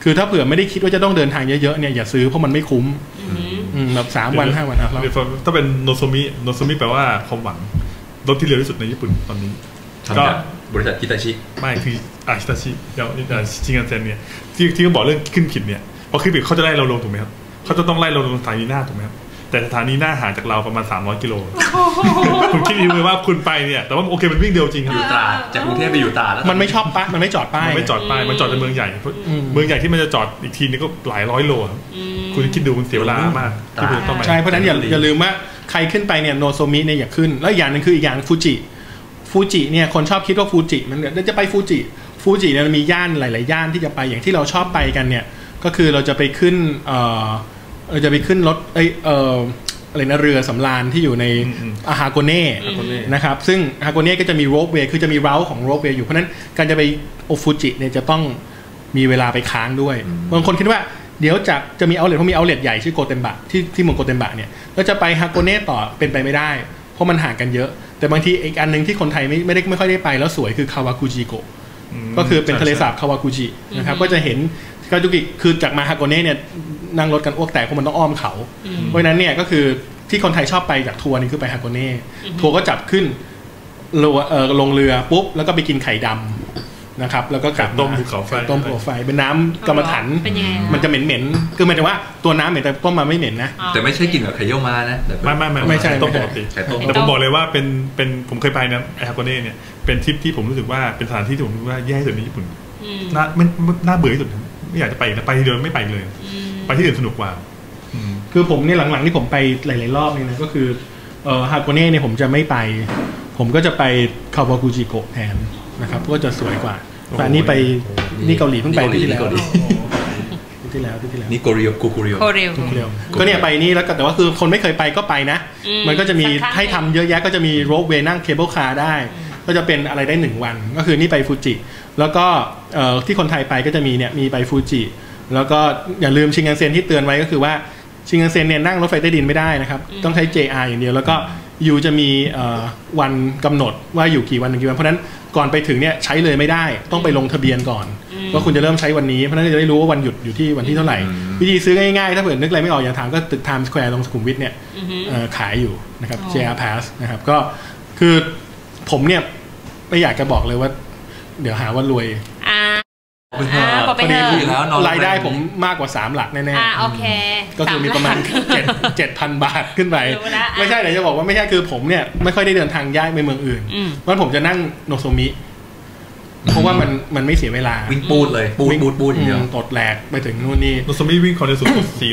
คือถ้าเผื่อไม่ได้คิดว่าจะต้องเดินทางเยอะๆเนี่ยอย่าซื้อเพราะมันไม่คุ้มแบบ3 วัน 5 วันอ่ะถ้าเป็นโนโซมิแปลว่าความหวังรถที่เร็วที่สุดในญี่ปุ่นตอนนี้ก็บริษัทฮิตาชิไม่คือฮิตาชิอย่างชินคันเซ็นเนี่ยที่เขาบอกเรื่องขึ้นผิดเนี่ยพอขึ้นผิดเขาจะไล่เราลงถูกไหมครับเขาจะต้องไล่เราลงสถานีหน้าถูกไหมครับแต่สถานีหน้าห่างจากเราประมาณ300 กิโลคุณคิดดูเลยว่าคุณไปเนี่ยแต่ว่าโอเคมันวิ่งเร็วจริงครับอยู่ตราจากกรุงเทพไปอยู่ตราแล้วมันไม่ชอบป้ายมันไม่จอดป้ายมันไม่จอดป้ายมันจอดในเมืองใหญ่เมืองใหญ่ที่มันจะจอดอีกทีนึงก็หลายร้อยโลครับคุณคิดดูมันเสียเวลามากที่คุณต้องไปใช่เพราะนั้นอย่าลืมว่าใครขึ้นไปเนี่ยโนโซมิเนี่ยอย่าขึ้นแล้วอย่างนึงคืออีกอย่างฟูจิเนี่ยคนชอบคิดว่าฟูจิมันจะไปฟูจิเนี่ยมันมีย่านหลายๆย่านที่จะไปอย่างที่เราชอบไปกันเนี่ยก็คือเราจะไปขึ้นรถอะไรนะเรือสำราญที่อยู่ในฮาโกเน่นะครับซึ่งฮาโกเน่ก็จะมีโรปเวย์คือจะมีเร้าของโรปเวย์อยู่เพราะนั้นการจะไปโอฟูจิเนี่ยจะต้องมีเวลาไปค้างด้วยบางคนคิดว่าเดี๋ยวจะมีเอาท์เลทเพราะมีเอาท์เลทใหญ่ชื่อโกเทนบะที่เมืองโกเทนบะเนี่ยแล้วจะไปฮาโกเน่ต่อเป็นไปไม่ได้เพราะมันห่างกันเยอะแต่บางทีอีกอันนึงที่คนไทยไม่ค่อยได้ไปแล้วสวยคือคาวากุจิโกะก็คือเป็นทะเลสาบคาวากุจินะครับก็จะเห็นคาวากุจิคือจากมาฮาโกเน่เนี่ยนั่งรถกันอ้วกแตกเพราะมันต้องอ้อมเขาเพราะฉะนั้นเนี่ยก็คือที่คนไทยชอบไปจากทัวร์นี่คือไปฮาโกเน่ทัวร์ก็จับขึ้นลงเรือปุ๊บแล้วก็ไปกินไข่ดำนะครับแล้วก็กลับต้มภูเขาไฟเป็นน้ำกรรมฐานมันจะเหม็นๆคือหมายถึงว่าตัวน้ำเหม็นแต่ต้มมาไม่เหม็นนะแต่ไม่ใช่กินแบบไข่เยี่ยวม้านะไม่ใช่ต้มปกติแต่ผมบอกเลยว่าเป็นผมเคยไปนะฮาโกเน่เนี่ยเป็นทริปที่ผมรู้สึกว่าเป็นสถานที่ที่ผมรู้สึกว่าแย่ที่สุดในญี่ปุ่นน่าเบื่อที่สุดไม่อยากจะไปนะไปทีเดียวไม่ไปเลยไปที่อื่นสนุกกว่าคือผมเนี่ยหลังๆที่ผมไปหลายๆรอบนี่นะก็คือฮาโกเน่เนี่ยผมจะไม่ไปผมก็จะไปคาวากุจิโกะแทนนะครับก็จะสวยกว่าแต่นี่ไปนี่เกาหลีเพิ่งไปที่แล้วนี่โกเรียวก็เนี่ยไปนี่แล้วแต่ว่าคือคนไม่เคยไปก็ไปนะมันก็จะมีให้ทำเยอะแยะก็จะมีโรปเวย์นั่งเคเบิลคาร์ได้ก็จะเป็นอะไรได้1 วันก็คือนี่ไปฟูจิแล้วก็ที่คนไทยไปก็จะมีไปฟูจิแล้วก็อย่าลืมชินคันเซ็นที่เตือนไว้ก็คือว่าชินคันเซ็นเนี่ยนั่งรถไฟใต้ดินไม่ได้นะครับต้องใช้ JR อย่างเดียวแล้วก็อยู่จะมีวันกำหนดว่าอยู่กี่วันเพราะนั้นก่อนไปถึงเนี่ยใช้เลยไม่ได้ต้องไปลงทะเบียนก่อนว่าคุณจะเริ่มใช้วันนี้เพราะนั้นจะได้รู้ว่าวันหยุดอยู่ที่วันที่เท่าไหร่วิธีซื้อง่ายๆถ้าเผื่อนึกอะไรไม่ออกอย่างถามก็ตึก Times Square ตรงสุขุมวิทเนี่ยขายอยู่นะครับ JR Pass นะครับก็คือผมเนี่ยไม่อยากจะบอกเลยว่าเดี๋ยวหาว่ารวยพอดีแล้วรายได้ผมมากกว่า3 หลักแน่ๆโอเคก็คือมีประมาณ 7,000 บาทขึ้นไปไม่ใช่ไหนจะบอกว่าไม่ใช่คือผมเนี่ยไม่ค่อยได้เดินทางย้ายไปเมืองอื่นเพราะผมจะนั่งโนโซมิเพราะว่ามันไม่เสียเวลาวิ่งปูดเลยปูดอย่างเดียวตดแหลกไปถึงนู่นนี่โนโซมิวิ่งคอนเดนสุด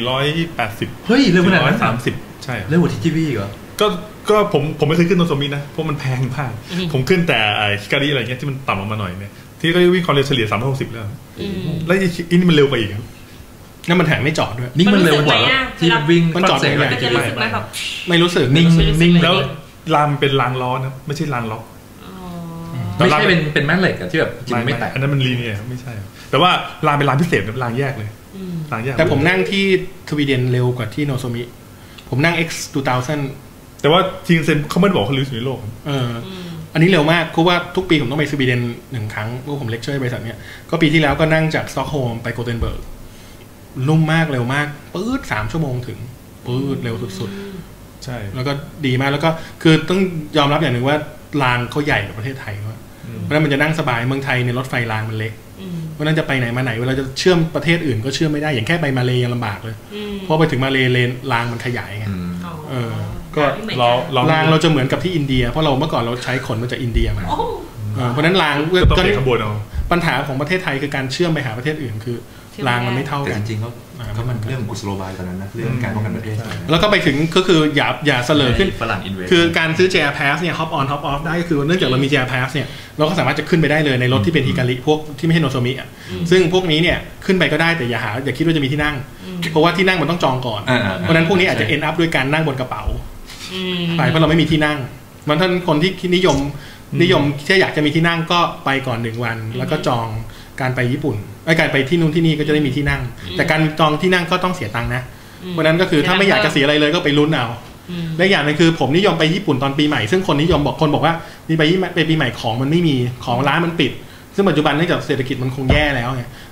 480 เฮ้ยเร็วขนาดนั้น 30ใช่เร็วกว่าที่จีวีเหรอก็ผมไม่เคยขึ้นโนโซมินะเพราะมันแพงมากผมขึ้นแต่ฮิการิอะไรเงี้ยที่มันต่ำลงมาหน่อยเนี่ยที่ก็วิ่งความเร็วเฉลี่ย360แล้วแล้วอีนี่มันเร็วกว่าอีกครับนั่นมันแถมไม่จอดด้วยนี่มันเร็วกว่าที่วิ่งมันจอดไม่ได้ไม่รู้สึกนิ่งแล้วรางเป็นรางล้อนะไม่ใช่รางล็อกไม่ใช่เป็นแม่เหล็กที่แบบจริงไม่แตกอันนั้นมันลีเนียร์ไม่ใช่แต่ว่ารางเป็นรางพิเศษรางแยกเลยรางแยกแต่ผมนั่งที่สวีเดนเร็วกว่าที่โนโซมิผมนั่ง X2000 แต่ว่าจริงเซนเขาไม่ได้บอกเขาเร็วสุดในโลกอันนี้เร็วมากเพราะว่าทุกปีผมต้องไปสวีเดน1 ครั้งเพราะผมเลคเชอร์บริษัทเนี้ยก็ปีที่แล้วก็นั่งจากสต็อกโฮล์มไปโกเทนเบิร์กนุ่มมากเร็วมากปื๊ด3 ชั่วโมงถึงปื๊ดเร็วสุดๆใช่แล้วก็ดีมากแล้วก็คือต้องยอมรับอย่างหนึ่งว่ารางเขาใหญ่กว่าประเทศไทยเพราะนั้นมันจะนั่งสบายเมืองไทยเนี่ยรถไฟรางมันเล็กเพราะนั้นจะไปไหนมาไหนเวลาจะเชื่อมประเทศอื่นก็เชื่อมไม่ได้อย่างแค่ไปมาเลยังลำบากเลยเพราะไปถึงมาเลเลนรางมันขยายไงก็รางเราจะเหมือนกับที่อินเดียเพราะเราเมื่อก่อนเราใช้ขนมาจากอินเดียมาเพราะนั้นรางก็ปัญหาของประเทศไทยคือการเชื่อมไปหาประเทศอื่นคือรางมันไม่เท่ากันจริงๆก็มันเรื่องกุศโลบายตอนนั้นนะเรื่องการป้องกันประเทศแล้วก็ไปถึงก็คืออย่าเสลอขึ้นคือการซื้อ JR Pass เนี่ย hop on hop off ได้ก็คือเนื่องจากเรามี JR Pass เนี่ยเราก็สามารถจะขึ้นไปได้เลยในรถที่เป็นฮิการิพวกที่ไม่ใช่โนโซมิอ่ะซึ่งพวกนี้เนี่ยขึ้นไปก็ได้แต่อย่าคิดว่าจะมีที่นั่งเพราะว่าที่นั่งมันต้องจองก่อนเพราะนั้นพวกนี้อาจจะ end up ด้วยการนั่งบนกระเป๋าไปเพราะเราไม่มีที่นั่งมันท่านคนที่นิยมที่อยากจะมีที่นั่งก็ไปก่อน1 วันแล้วก็จองการไปญี่ปุ่นการไปที่นู่นที่นี่ก็จะได้มีที่นั่งแต่การจองที่นั่งก็ต้องเสียตังค์นะเพราะนั้นก็คือถ้าไม่อยากจะเสียอะไรเลยก็ไปลุ้นเอาและอย่างนึงคือผมนิยมไปญี่ปุ่นตอนปีใหม่ซึ่งคนนิยมบอกว่านี่ไปปีใหม่ของมันไม่มีของร้านมันปิดซึ่งปัจจุบันเนื่องจากเศรษฐกิจมันคงแย่แล้วไง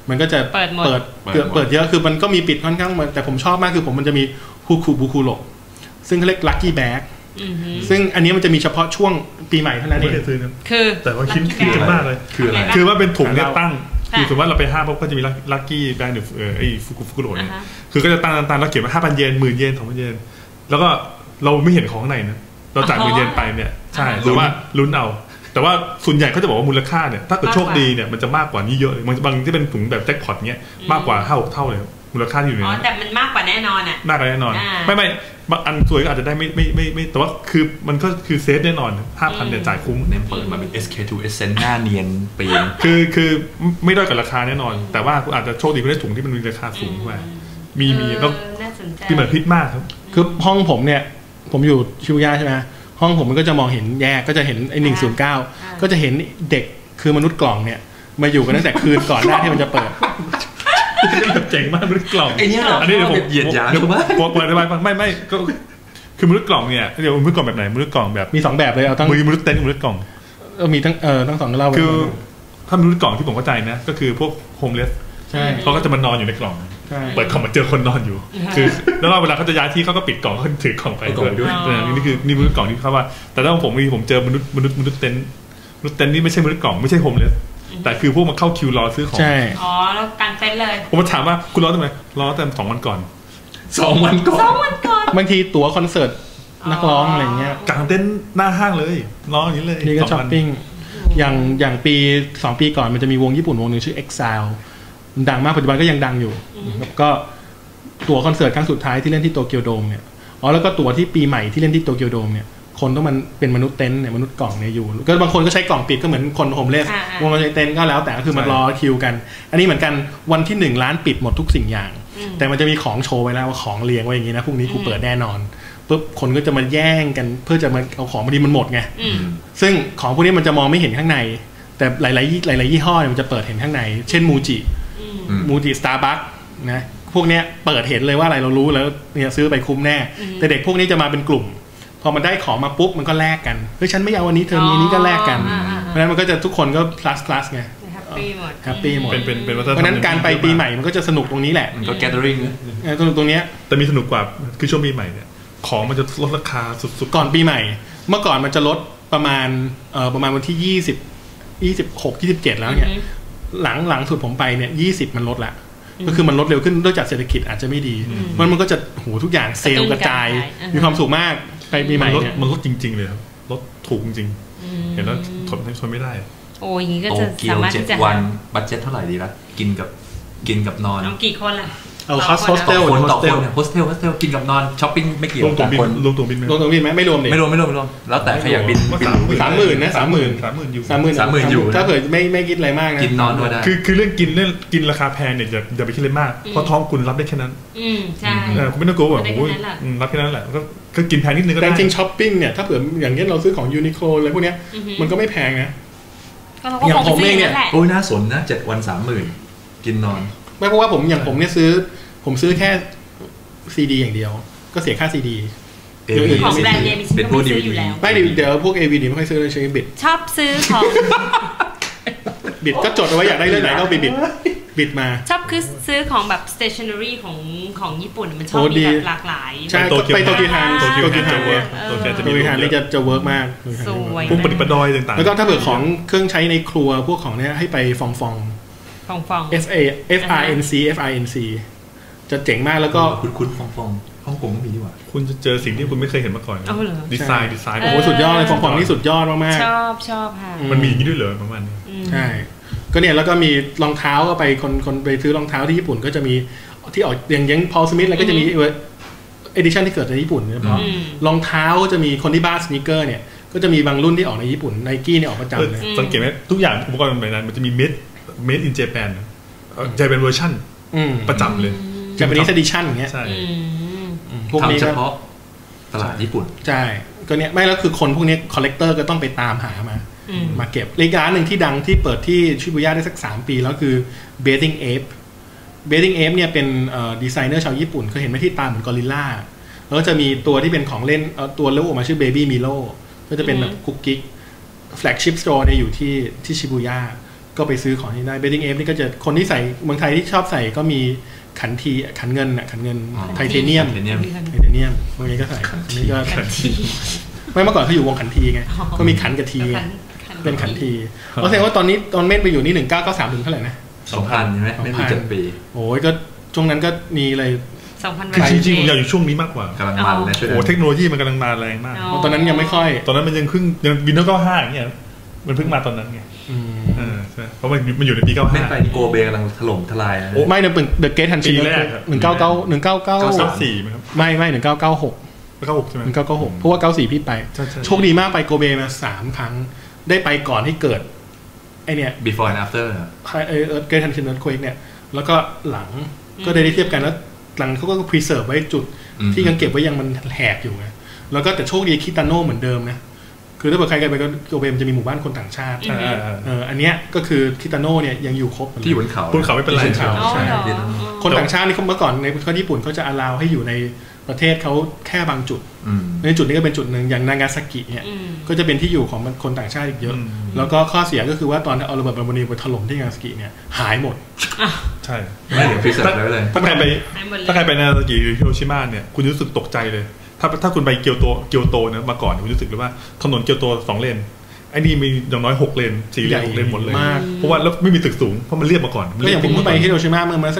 มันก็จะเปิดเยอะคือมันก็มีปิดค่อนข้างแต่ผมชอบมากคือมันจะมีฮูคุบุคุโรซึ่งเขาเรียกลัคกี้แบ็กซึ่งอันนี้มันจะมีเฉพาะช่วงปีใหม่เท่านั้นเองคือแต่ว่าคิดกันมากเลยคือว่าเป็นถุงเนี่ยตั้งคือสมมติว่าเราไปห้างปุ๊บก็จะมีลัคกี้แบงค์หรือไอ้ฟุกุโรเนี่ยคือก็จะตั้งแล้วเขียนว่า 5,000 เยน 10,000 เยน 2,000 เยนแล้วก็เราไม่เห็นของข้างในนะเราจ่าย10,000 เยนไปเนี่ยใช่แต่ว่าลุ้นเอาแต่ว่าส่วนใหญ่เขาจะบอกว่ามูลค่าเนี่ยถ้าเกิดโชคดีเนี่ยมันจะมากกว่านี้เยอะเลยบางที่เป็นถุงแบบแจ็คพอตเงี้ยมากกว่า 5-6 เท่าเลยมูลค่าที่อยู่ในนั้นแต่มันมากกว่าแน่นอนอ่ะมากกว่าแน่นอนไม่บางอันสวยก็อาจจะได้ไม่แต่ว่าคือมันก็คือเซฟแน่นอน 5,000 เนี่ยจ่ายคุ้มเนี่ยเปิดมาเป็น SK2 Essence หน้าเนียนปีนคือไม่ด้อยกับราคาแน่นอนแต่ว่าคุณอาจจะโชคดีคุณได้ถุงที่มันมีราคาสูงกว่ามีแล้วที่เหมือนพิษมากครับคือห้องผมเนี่ยผมอยู่ชิบูย่าใช่ไหมห้องผมมันก็จะมองเห็นแยกก็จะเห็นไอ้109ก็จะเห็นเด็กคือมนุษย์กล่องเนี่ยมาอยู่กันตั้งแต่คืนก่อนหน้าที่มันจะเปิดเจ๋งมากมนุษย์กล่องไอ้นี่อันนี้เดี๋ยวผมเหยียดหยามถูกไหมเปิดอะไรไม่ก็คือมนุษย์กล่องเนี่ยเดี๋ยวมนุษย์กล่องแบบไหนมนุษย์กล่องแบบมี2แบบเลยเอาทั้งมนุษย์เต็นท์มนุษย์กล่องมีทั้ง2เล่าคือถ้ามนุษย์กล่องที่ผมเข้าใจนะก็คือพวกโฮมเลสเขาก็จะมานอนอยู่ในกล่องเปิดกล่องมาเจอคนนอนอยู่คือแล้วเวลาเขาจะย้ายที่เขาก็ปิดกล่องเขาถือกล่องไปด้วยนี่มนุษย์กล่องที่เขาว่าแต่ถ้าผมเจอมนุษย์เต็นท์นี่ไม่ใช่มนุษย์กล่องไม่ใช่โฮมเลสแต่คือพวกมาเข้าคิวรอซื้อของใช่อ๋อแล้วการเต้นเลยผมมาถามว่าคุณรอทำไมรอแต่2 วันก่อน 2 วันก่อนบางทีตั๋วคอนเสิร์ตนักร้องอะไรเงี้ยกางเต้นหน้าห้างเลยรออย่างนี้เลยนี่ก็ช้อปปิ้งอย่างปี2 ปีก่อนมันจะมีวงญี่ปุ่นวงนึงชื่อ Exile ดังมากปัจจุบันก็ยังดังอยู่ก็ตั๋วคอนเสิร์ตครั้งสุดท้ายที่เล่นที่โตเกียวโดมเนี่ยแล้วก็ตั๋วที่ปีใหม่ที่เล่นที่โตเกียวโดมเนี่ยคนต้องมันเป็นมนุษย์เต็นท์เนี่ยมนุษย์กล่องเนี่ยอยู่ก็บางคนก็ใช้กล่องปิดก็เหมือนคนโฮมเลสวงเราใช้เต็นท์ก็แล้วแต่ก็คือมันรอคิวกันอันนี้เหมือนกันวันที่1 ล้านปิดหมดทุกสิ่งอย่างแต่มันจะมีของโชว์ไว้แล้วว่าของเรียงไว้อย่างนี้นะพรุ่งนี้กูเปิดแน่นอนปุ๊บคนก็จะมาแย่งกันเพื่อจะมาเอาของพอดีมันหมดไงซึ่งของพวกนี้มันจะมองไม่เห็นข้างในแต่หลายยี่ห้อมันจะเปิดเห็นข้างในเช่นมูจิสตาร์บัคนะพวกเนี้ยเปิดเห็นเลยว่าอะไรเรารู้แล้วเนี่ยซื้อไปคุ้มแน่แต่เด็กพวกนี้จะมาเป็นกลุ่มพอมันได้ของมาปุ๊บมันก็แลกกันเฮ้ยฉันไม่เอาวันนี้เธอมีนี้ก็แลกกันเพราะฉะนั้นมันก็จะทุกคนก็ plus ไงแฮปปี้หมดเพราะฉะนั้นการไปปีใหม่มันก็จะสนุกตรงนี้แหละมันก็ gathering สนุกตรงเนี้ยแต่มีสนุกกว่าคือช่วงปีใหม่เนี่ยของมันจะลดราคาสุดๆก่อนปีใหม่เมื่อก่อนมันจะลดประมาณวันที่26 27แล้วเนี่ยหลังสุดผมไปเนี่ย20มันลดละก็คือมันลดเร็วขึ้นด้วยจากเศรษฐกิจอาจจะไม่ดีมันก็จะทุกอย่างเซลล์กระจายมีความสุขมากไปปีใหม่เนี่ยมันลดจริงๆเลยครับลดถูกจริงเห็นแล้วทนไม่ได้โอ้ยอย่างนี้ก็จะสามารถที่จะ 7 วันบัดเจ็ตเท่าไหร่ดีละกินกับนอนกี่คนล่ะเอาโฮสเทลกินกับนอนช้อปปิ้งไม่เกี่ยวกับคนรวมตัวบินไหมไม่รวมดิไม่รวมแล้วแต่ใครอยากบิน 30,000นะ30,000อยู่ถ้าเผื่อไม่คิดอะไรมากนะกินนอนด้วยได้คือเรื่องกินราคาแพงเนี่ยอย่าไปคิดเลยมากเพราะท้องคุณรับได้แค่นั้นใช่คุณไม่ต้องกลัวแบบโอ้ยรับแค่นั้นแหละก็กินแพงนิดนึงก็ได้แต่จริงช้อปปิ้งเนี่ยถ้าเผื่ออย่างเงี้ยเราซื้อของยูนิโคลอะไรพวกเนี้ยมันก็ไม่แพงนะอย่างผมเองเนี่ยโอ้ยน่าสนนะ7 วัน 30,000กินนอนไม่เพราะว่าผมเนี่ยผมซื้อแค่ซีดีอย่างเดียวก็เสียค่าซีดีของแบรนด์เนมเป็นผู้ซื้ออยู่แล้วไม่เดี๋ยวพวก AVD ไม่ค่อยซื้อเลยใช้บิดชอบซื้อของบิดก็จดเอาไว้อยากได้เรื่องไหนก็บิดมาชอบคือซื้อของแบบ stationery ของญี่ปุ่นมันชอบมีแบบหลากหลายใช่ไปโตเกียวฮานนี่จะเวิร์กมากสวยพวกประดิษฐ์ประดอยต่างๆแล้วก็ถ้าเกิดของเครื่องใช้ในครัวพวกของเนี้ยให้ไปฟองFRNC จะเจ๋งมากแล้วก็คุณฟองฮ่องกงก็มีดีกว่าคุณจะเจอสิ่งที่คุณไม่เคยเห็นมาก่อนดีไซน์โอ้โหสุดยอดเลยฟองนี่สุดยอดมากชอบค่ะมันมีอย่างนี้ด้วยเหรอประมาณนี้ใช่ก็เนี่ยแล้วก็มีรองเท้าก็ไปคนไปซื้อรองเท้าที่ญี่ปุ่นก็จะมีที่ออกอย่างพอลสมิธแล้วก็จะมีเอดิชั่นที่เกิดในญี่ปุ่นเฉพาะรองเท้าจะมีคนที่บ้าสนีกเกอร์เนี่ยก็จะมีบางรุ่นที่ออกในญี่ปุ่นไนกี้เนี่ยออกประจำเลยสังเกตไหมทุกอย่างอุปกรณ์แบบนั้นมันจะมีmade in Japan จะเป็นเวอร์ชั่นประจำเลยจะเป็นedition อย่างเงี้ยใช่พวกนี้เฉพาะตลาดญี่ปุ่นใช่ก็เนี้ยไม่แล้วคือคนพวกนี้คอลเลกเตอร์ก็ต้องไปตามหามาเก็บร้านหนึ่งที่ดังที่เปิดที่ชิบูย่าได้สัก3 ปีแล้วคือ Bathing Ape เนี่ยเป็นดีไซเนอร์ชาวญี่ปุ่นเคยเห็นไหมที่ตาเหมือนกอริลลาแล้วจะมีตัวที่เป็นของเล่นตัวเล็กออกมาชื่อ Baby Milo ก็จะเป็นแบบคุกกิ๊กแฟลกชิพสโตร์เนี่ยอยู่ที่ชิบูย่าก็ไปซื้อของที่ได้ Betting Ape นี่ก็จะคนที่ใส่เมืองไทยที่ชอบใส่ก็มีขันทีขันเงินขันเงินไทเทเนียมพวกนี้ก็ใส่นี่ก็ไม่เมื่อก่อนเขาอยู่วงขันทีไงก็มีขันกับทีเป็นขันทีเพราะแสดงว่าตอนนี้ตอนเม่นไปอยู่นี่1993ถึงเท่าไหร่นะ 2,000ใช่ไหมไม่มี7 ปีโอ้ยก็ช่วงนั้นก็มีเลยจริงๆผมอยากอยู่ช่วงนี้มากกว่ากำลังมันเลยโอ้เทคโนโลยีมันกำลังมาแรงมากตอนนั้นยังไม่ค่อยตอนนั้นมันยังวินโดว์95อย่างเงี้ยมันเพิ่งมาตอนนั้นไงใช่เพราะมันอยู่ในปี95 ไม่ไปโกเบกำลังถล่มทลายนะไม่เนี่ยเดอะเกตทันชิน 1994มั้ยครับไม่1996 ใช่ไหม 1996เพราะว่า94พี่ไปโชคดีมากไปโกเบมา3ครั้งได้ไปก่อนที่เกิดไอเนี่ย before and after เกตทันชินเควกเนี่ยแล้วก็หลังก็ได้เทียบกันแล้วหลังเขาก็ preserve ไว้จุดที่ยังเก็บไว้ยังมันแหกอยู่ไงแล้วก็แต่โชคดีคิตาโน่เหมือนเดิมนะคือถ้าเกิดใครไปก็โกเบมันจะมีหมู่บ้านคนต่างชาติอันเนี้ยก็คือคิตาโน่เนี่ยยังอยู่ครบที่อยู่บนเขาไม่เป็นไรคนต่างชาตินี่เมื่อก่อนในประเทศญี่ปุ่นเขาจะallowให้อยู่ในประเทศเขาแค่บางจุดในจุดนี้ก็เป็นจุดหนึ่งอย่างนางาซากิเนี่ยก็จะเป็นที่อยู่ของคนต่างชาติอีกเยอะแล้วก็ข้อเสียก็คือว่าตอนเอาระเบิดบอมบ์นีไปถล่มที่นางาซากิเนี่ยหายหมดใช่ไม่เหลือพิเศษเลยถ้าใครไปนางาซากิหรือฮิโรชิมาเนี่ยคุณรู้สึกตกใจเลยถ้าคุณไปเกียวโตเนี่ยมาก่อนคุณรู้สึกเลยว่าถนนเกียวโต2 เลนไอ้นี่มีอย่างน้อย6 เลน4 เลน6 เลนหมดเลยเพราะว่าแล้วไม่มีตึกสูงเพราะมันเรียบมาก่อนก็อย่างผมไปฮิโรชิมาเมื่อสัก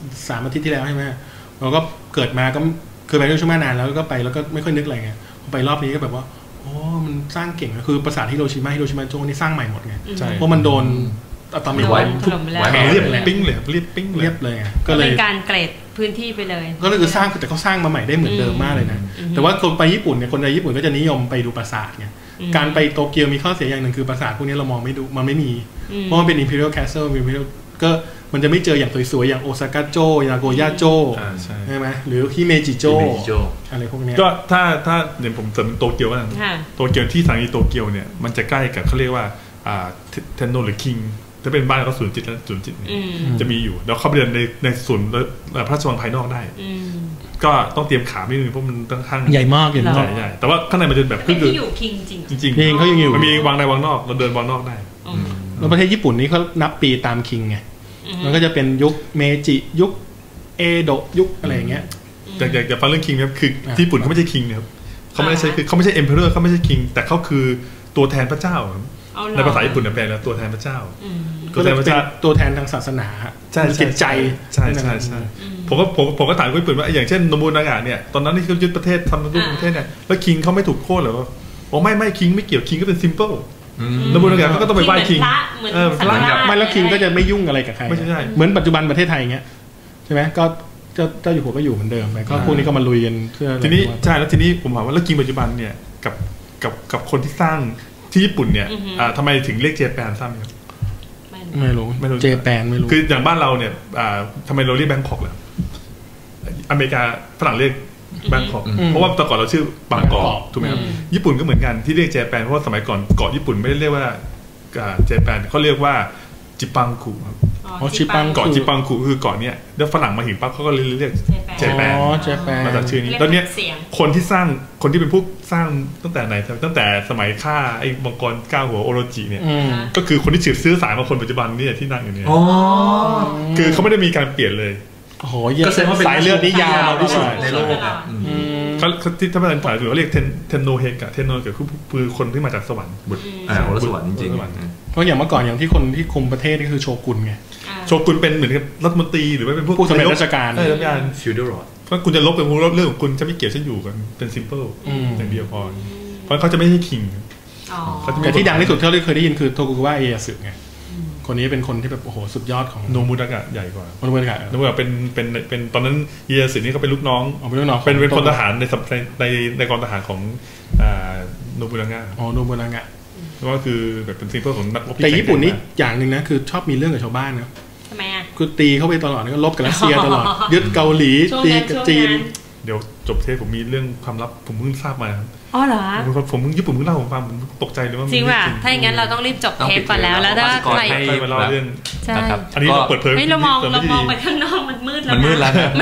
3 อาทิตย์ที่แล้วใช่ไหมเราก็เกิดมาก็เคยไปฮิโรชิมานานแล้วก็ไปแล้วก็ไม่ค่อยนึกอะไรไงไปรอบนี้ก็แบบว่าโอ้มันสร้างเก่งคือปราสาทฮิโรชิมาช่วงนี้สร้างใหม่หมดไงเพราะมันโดนอะตอมิกไว้เรียบปิ้งเลยเรียบเลยก็เลยเป็นการเกรดพื้นที่ไปเลยก็คือสร้างแต่เขาสร้างมาใหม่ได้เหมือนเดิมมากเลยนะแต่ว่าคนไปญี่ปุ่นเนี่ยคนในญี่ปุ่นก็จะนิยมไปดูปราสาทไงการไปโตเกียวมีข้อเสียอย่างหนึ่งคือปราสาทพวกนี้เรามองไม่ดูมันไม่มีเพราะมันเป็น Imperial Castle ก็มันจะไม่เจออย่างสวยๆอย่างโอซากะโจยาโกย่าโจใช่ไหมหรือฮิเมจิโจอะไรพวกนี้ก็ถ้าเดี๋ยวผมเสริมโตเกียวกันโตเกียวที่สถานีโตเกียวเนี่ยมันจะใกล้กับเขาเรียกว่าเทนโนหรือคิงถ้าเป็นบ้านก็ศูนย์จิตเนี่ยจะมีอยู่แล้วเข้าไปเดินในศูนย์พระราชวังภายนอกได้ก็ต้องเตรียมขานิดนึงเพราะมันค่อนข้างใหญ่มากใหญ่แต่ว่าข้างในมันจะแบบคือที่อยู่คิงจริงเขายังอยู่มันมีวังในวังนอกเราเดินวังนอกได้แล้วประเทศญี่ปุ่นนี่เขานับปีตามคิงไงมันก็จะเป็นยุคเมจิยุคเอโดะยุคอะไรอย่างเงี้ยแต่อยากฟังเรื่องคิงนะครับคือที่ญี่ปุ่นเขาไม่ใช่คิงนะครับเขาไม่ได้ใช้คือเขาไม่ใช่เอ็มเพอเรอร์เขาไม่ใช่คิงแต่เขาคือตัวแทนพระเจ้าในภาษาญี่ปุ่นแปลแล้วตัวแทนพระเจ้าตัวแทนพระเจ้าตัวแทนทางศาสนาจิตใจใช่ผมก็ถามญี่ปุ่นว่าอย่างเช่นโนบุนากะเนี่ยตอนนั้นที่เขายึดประเทศทำยึดประเทศเนี่ยแล้วคิงเขาไม่ถูกโค่นหรอโอ้ไม่คิงไม่เกี่ยวคิงก็เป็นซิมเปิลโนบุนากะเขาก็ต้องไปไหว้คิงไม่แล้วคิงก็จะไม่ยุ่งอะไรกับใครเหมือนปัจจุบันประเทศไทยเงี้ยใช่ไหมก็เจ้าอยู่หัวก็อยู่เหมือนเดิมไปก็พวกนี้ก็มาลุยกันเพื่อทีนี้ใช่แล้วทีนี้ผมถามว่าแล้วคิงปัจจุบันเนี่ยกับคนที่สร้างที่ญี่ปุ่นเนี่ยทำไมถึงเรียกเจแปนซ้ำครับไม่รู้เจแปนไม่รู้คืออย่างบ้านเราเนี่ยทำไมเราเรียกแบงคอกล่ะอเมริกาฝรั่งเรียกแบงคอกเพราะว่าแต่ก่อนเราชื่อบางกอกถูกไหมครับญี่ปุ่นก็เหมือนกันที่เรียกเจแปนเพราะว่าสมัยก่อนเกาะญี่ปุ่นไม่ได้เรียกว่าเจแปนเขาเรียกว่าจิปังคุครับเกาะจิปังคุคือเกาะเนี้ยแล้วฝรั่งมาเห็นปั๊บเขาก็เลยเรียกเจแปนมาจากชื่อนี้แล้วเนี้ยคนที่เป็นผู้สร้างตั้งแต่ไหนตั้งแต่สมัยฆ่าไอ้มังกร9 หัวโอโรจิเนี่ยก็คือคนที่สืบซื้อสายมาคนปัจจุบันนี่ที่นั่งอยู่เนี่ยคือเขาไม่ได้มีการเปลี่ยนเลยโอ้โหก็แสดงว่าสายเลือดนี้ยาวที่สุดในโลกเขาที่ถ้าเป็นภาษาถือว่าเรียกเทนโนเฮกะเทนโนคือคนที่มาจากสวรรค์บุตรสวรรค์จริงๆเพราะอย่างเมื่อก่อนอย่างที่คนที่คุมประเทศนี่คือโชกุนไงโชกุนเป็นเหมือนกับรัฐมนตรีหรือว่าเป็นผู้สำเร็จราชการฟิวเดอร์เพราะคุณจะลบเป็นเรื่องของคุณจะไม่เกี่ยวฉันอยู่กันเป็นซิมเปิลอย่างเดียวพอเพราะเขาจะไม่ใช่คิงแต่ที่ดังที่สุดที่เราเคยได้ยินคือโทกุกาวะเอเยสึไงคนนี้เป็นคนที่แบบโอ้โหสุดยอดของโนบุนากะใหญ่กว่าโนบุนากะเป็นตอนนั้นเยสึนี่เขาเป็นลูกน้องเป็นพลทหารในกองทหารของโนบุนากะโนบุนากะก็คือแบบเป็นซิมเปิลของนักรบแต่ญี่ปุ่นนี่อย่างนึงนะคือชอบมีเรื่องกับชาวบ้านนะทำไมอ่ะคือตีเข้าไปตลอดก็ลบกับรัสเซียตลอดยึดเกาหลีตีกับจีนเดี๋ยวจบเทปผมมีเรื่องความลับผมเพิ่งทราบมาอ๋อเหรอผมญี่ปุ่นเพิ่งเล่าผมฟังผมตกใจเลยว่าจริงป่ะถ้าอย่างนั้นเราต้องรีบจบเทปก่อนแล้วถ้าใครมาเล่าเรื่องนะครับอันนี้เราเปิดเผยเรามองไปข้างนอกมันมืดแล้ว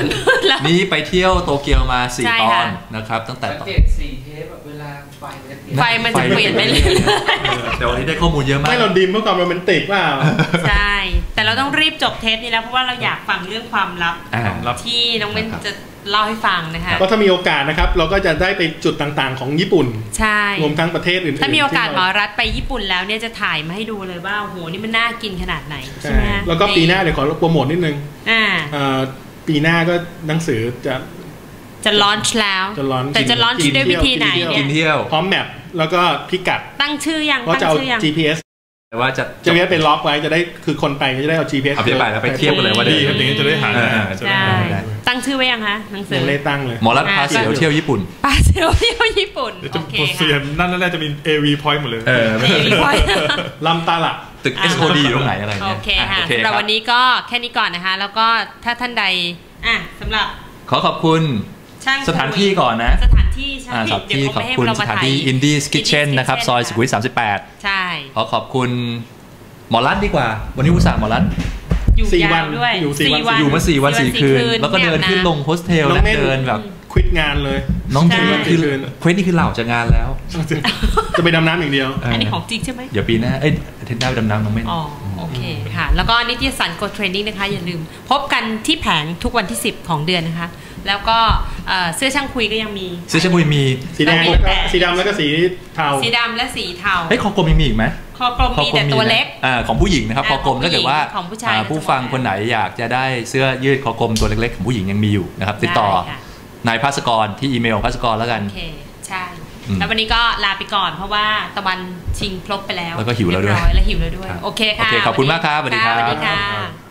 นี่ไปเที่ยวโตเกียวมา4 ตอนนะครับตั้งแต่ 4 เทปเวลาไฟมันจะเปลี่ไฟมันจะเปลี่ยนไปเรื่อยเดี๋ยววันนี้ได้ข้อมูลเยอะมากไม่เราดิมเพื่อความโรแมนติกว่าใช่แต่เราต้องรีบจบเทปนี้แล้วเพราะว่าเราอยากฟังเรื่องความลับลับที่น้องเว้นจะเล่าให้ฟังนะคะก็ถ้ามีโอกาสนะครับเราก็จะได้ไปจุดต่างๆของญี่ปุ่นใช่รวมทั้งประเทศอื่นๆถ้ามีโอกาสหมอรัฐไปญี่ปุ่นแล้วเนี่ยจะถ่ายมาให้ดูเลยว่าโอ้โหนี่มันน่ากินขนาดไหนใช่ไหมแล้วก็ปีหน้าเดี๋ยวขอโปรโมทนิดนึง ปีหน้าก็หนังสือจะ launch แล้วจะ launch แต่จะ launch ด้วยวิธีไหนกิเนี่ยนเที่ยวพร้อมแมปแล้วก็พิกัดตั้งชื่อยังว่าจะเอา GPS แต่ว่าจะเป็นล็อกไว้จะได้คือคนไปก็จะได้เอา GPS เอาไปแล้วไปเทียบกันเลยว่าดีครับอย่างนี้จะได้หาใช่ตั้งชื่อไว้ยังคะหนังสือยังไม่ได้ตั้งเลยหมอรัฐพาเสียวเที่ยวญี่ปุ่นปาเซลเที่ยวญี่ปุ่นเดี๋ยวโอจะเคเสียค่ะนั่นแรกจะมี AV point หมดเลย AV point ลำตาละตึก SOD อยู่ตรงไหนอะไรโอเนี่ยเคค่ะสำหรับวันนี้ก็แค่นี้ก่อนนะคะ แล้วก็ถ้าท่านใดสำหรับขอขอบคุณสถานที่ก่อนนะสถานที่ใช่สถานที่ขอบคุณสถานที่ Indies Kitchen นะครับซอยสุขุมวิท38 ใช่ขอขอบคุณหมอรัฐดีกว่าวันนี้อุตส่าห์หมอรัฐอยู่ 4 ยาวันวด้วยอยู่4 วันอยู่มา4 วัน 4 คืนแล้วก็เดินขึ้นลงโฮสเทลนะเดินแบบควิดงานเลยน้องเทนคือเควสนี่คือเหล่าจากงานแล้วจะไปดำน้ำอย่างเดียวอันนี้ของจริงใช่ไหมเดี๋ยวปีหน้าเทนได้ไปดำน้ำน้องเม่นอ๋อโอเคค่ะ แล้วก็นิตยสาร Go Training นะคะอย่าลืมพบกันที่แผงทุกวันที่10ของเดือนนะคะแล้วก็เสื้อช่างคุยก็ยังมีเสื้อช่างคุยมีสีแดงสีดำแล้วก็สีเทาสีดำและสีเทาเฮ้ยคอกลมยังมีอีกไหมคอกลมมีแต่ตัวเล็กของผู้หญิงนะครับคอกลมถ้าเกิดว่าผู้ฟังคนไหนอยากจะได้เสื้อยืดคอกลมตัวเล็กๆของผู้หญิงยังมีอยู่นะครับติดต่อนายภาสกรที่อีเมลภาสกรแล้วกันโอเคใช่แล้ววันนี้ก็ลาไปก่อนเพราะว่าตะวันชิงครบไปแล้วแล้วก็หิวแล้วด้วยแล้วหิวแล้วด้วยโอเคค่ะขอบคุณมากครับสวัสดีครับ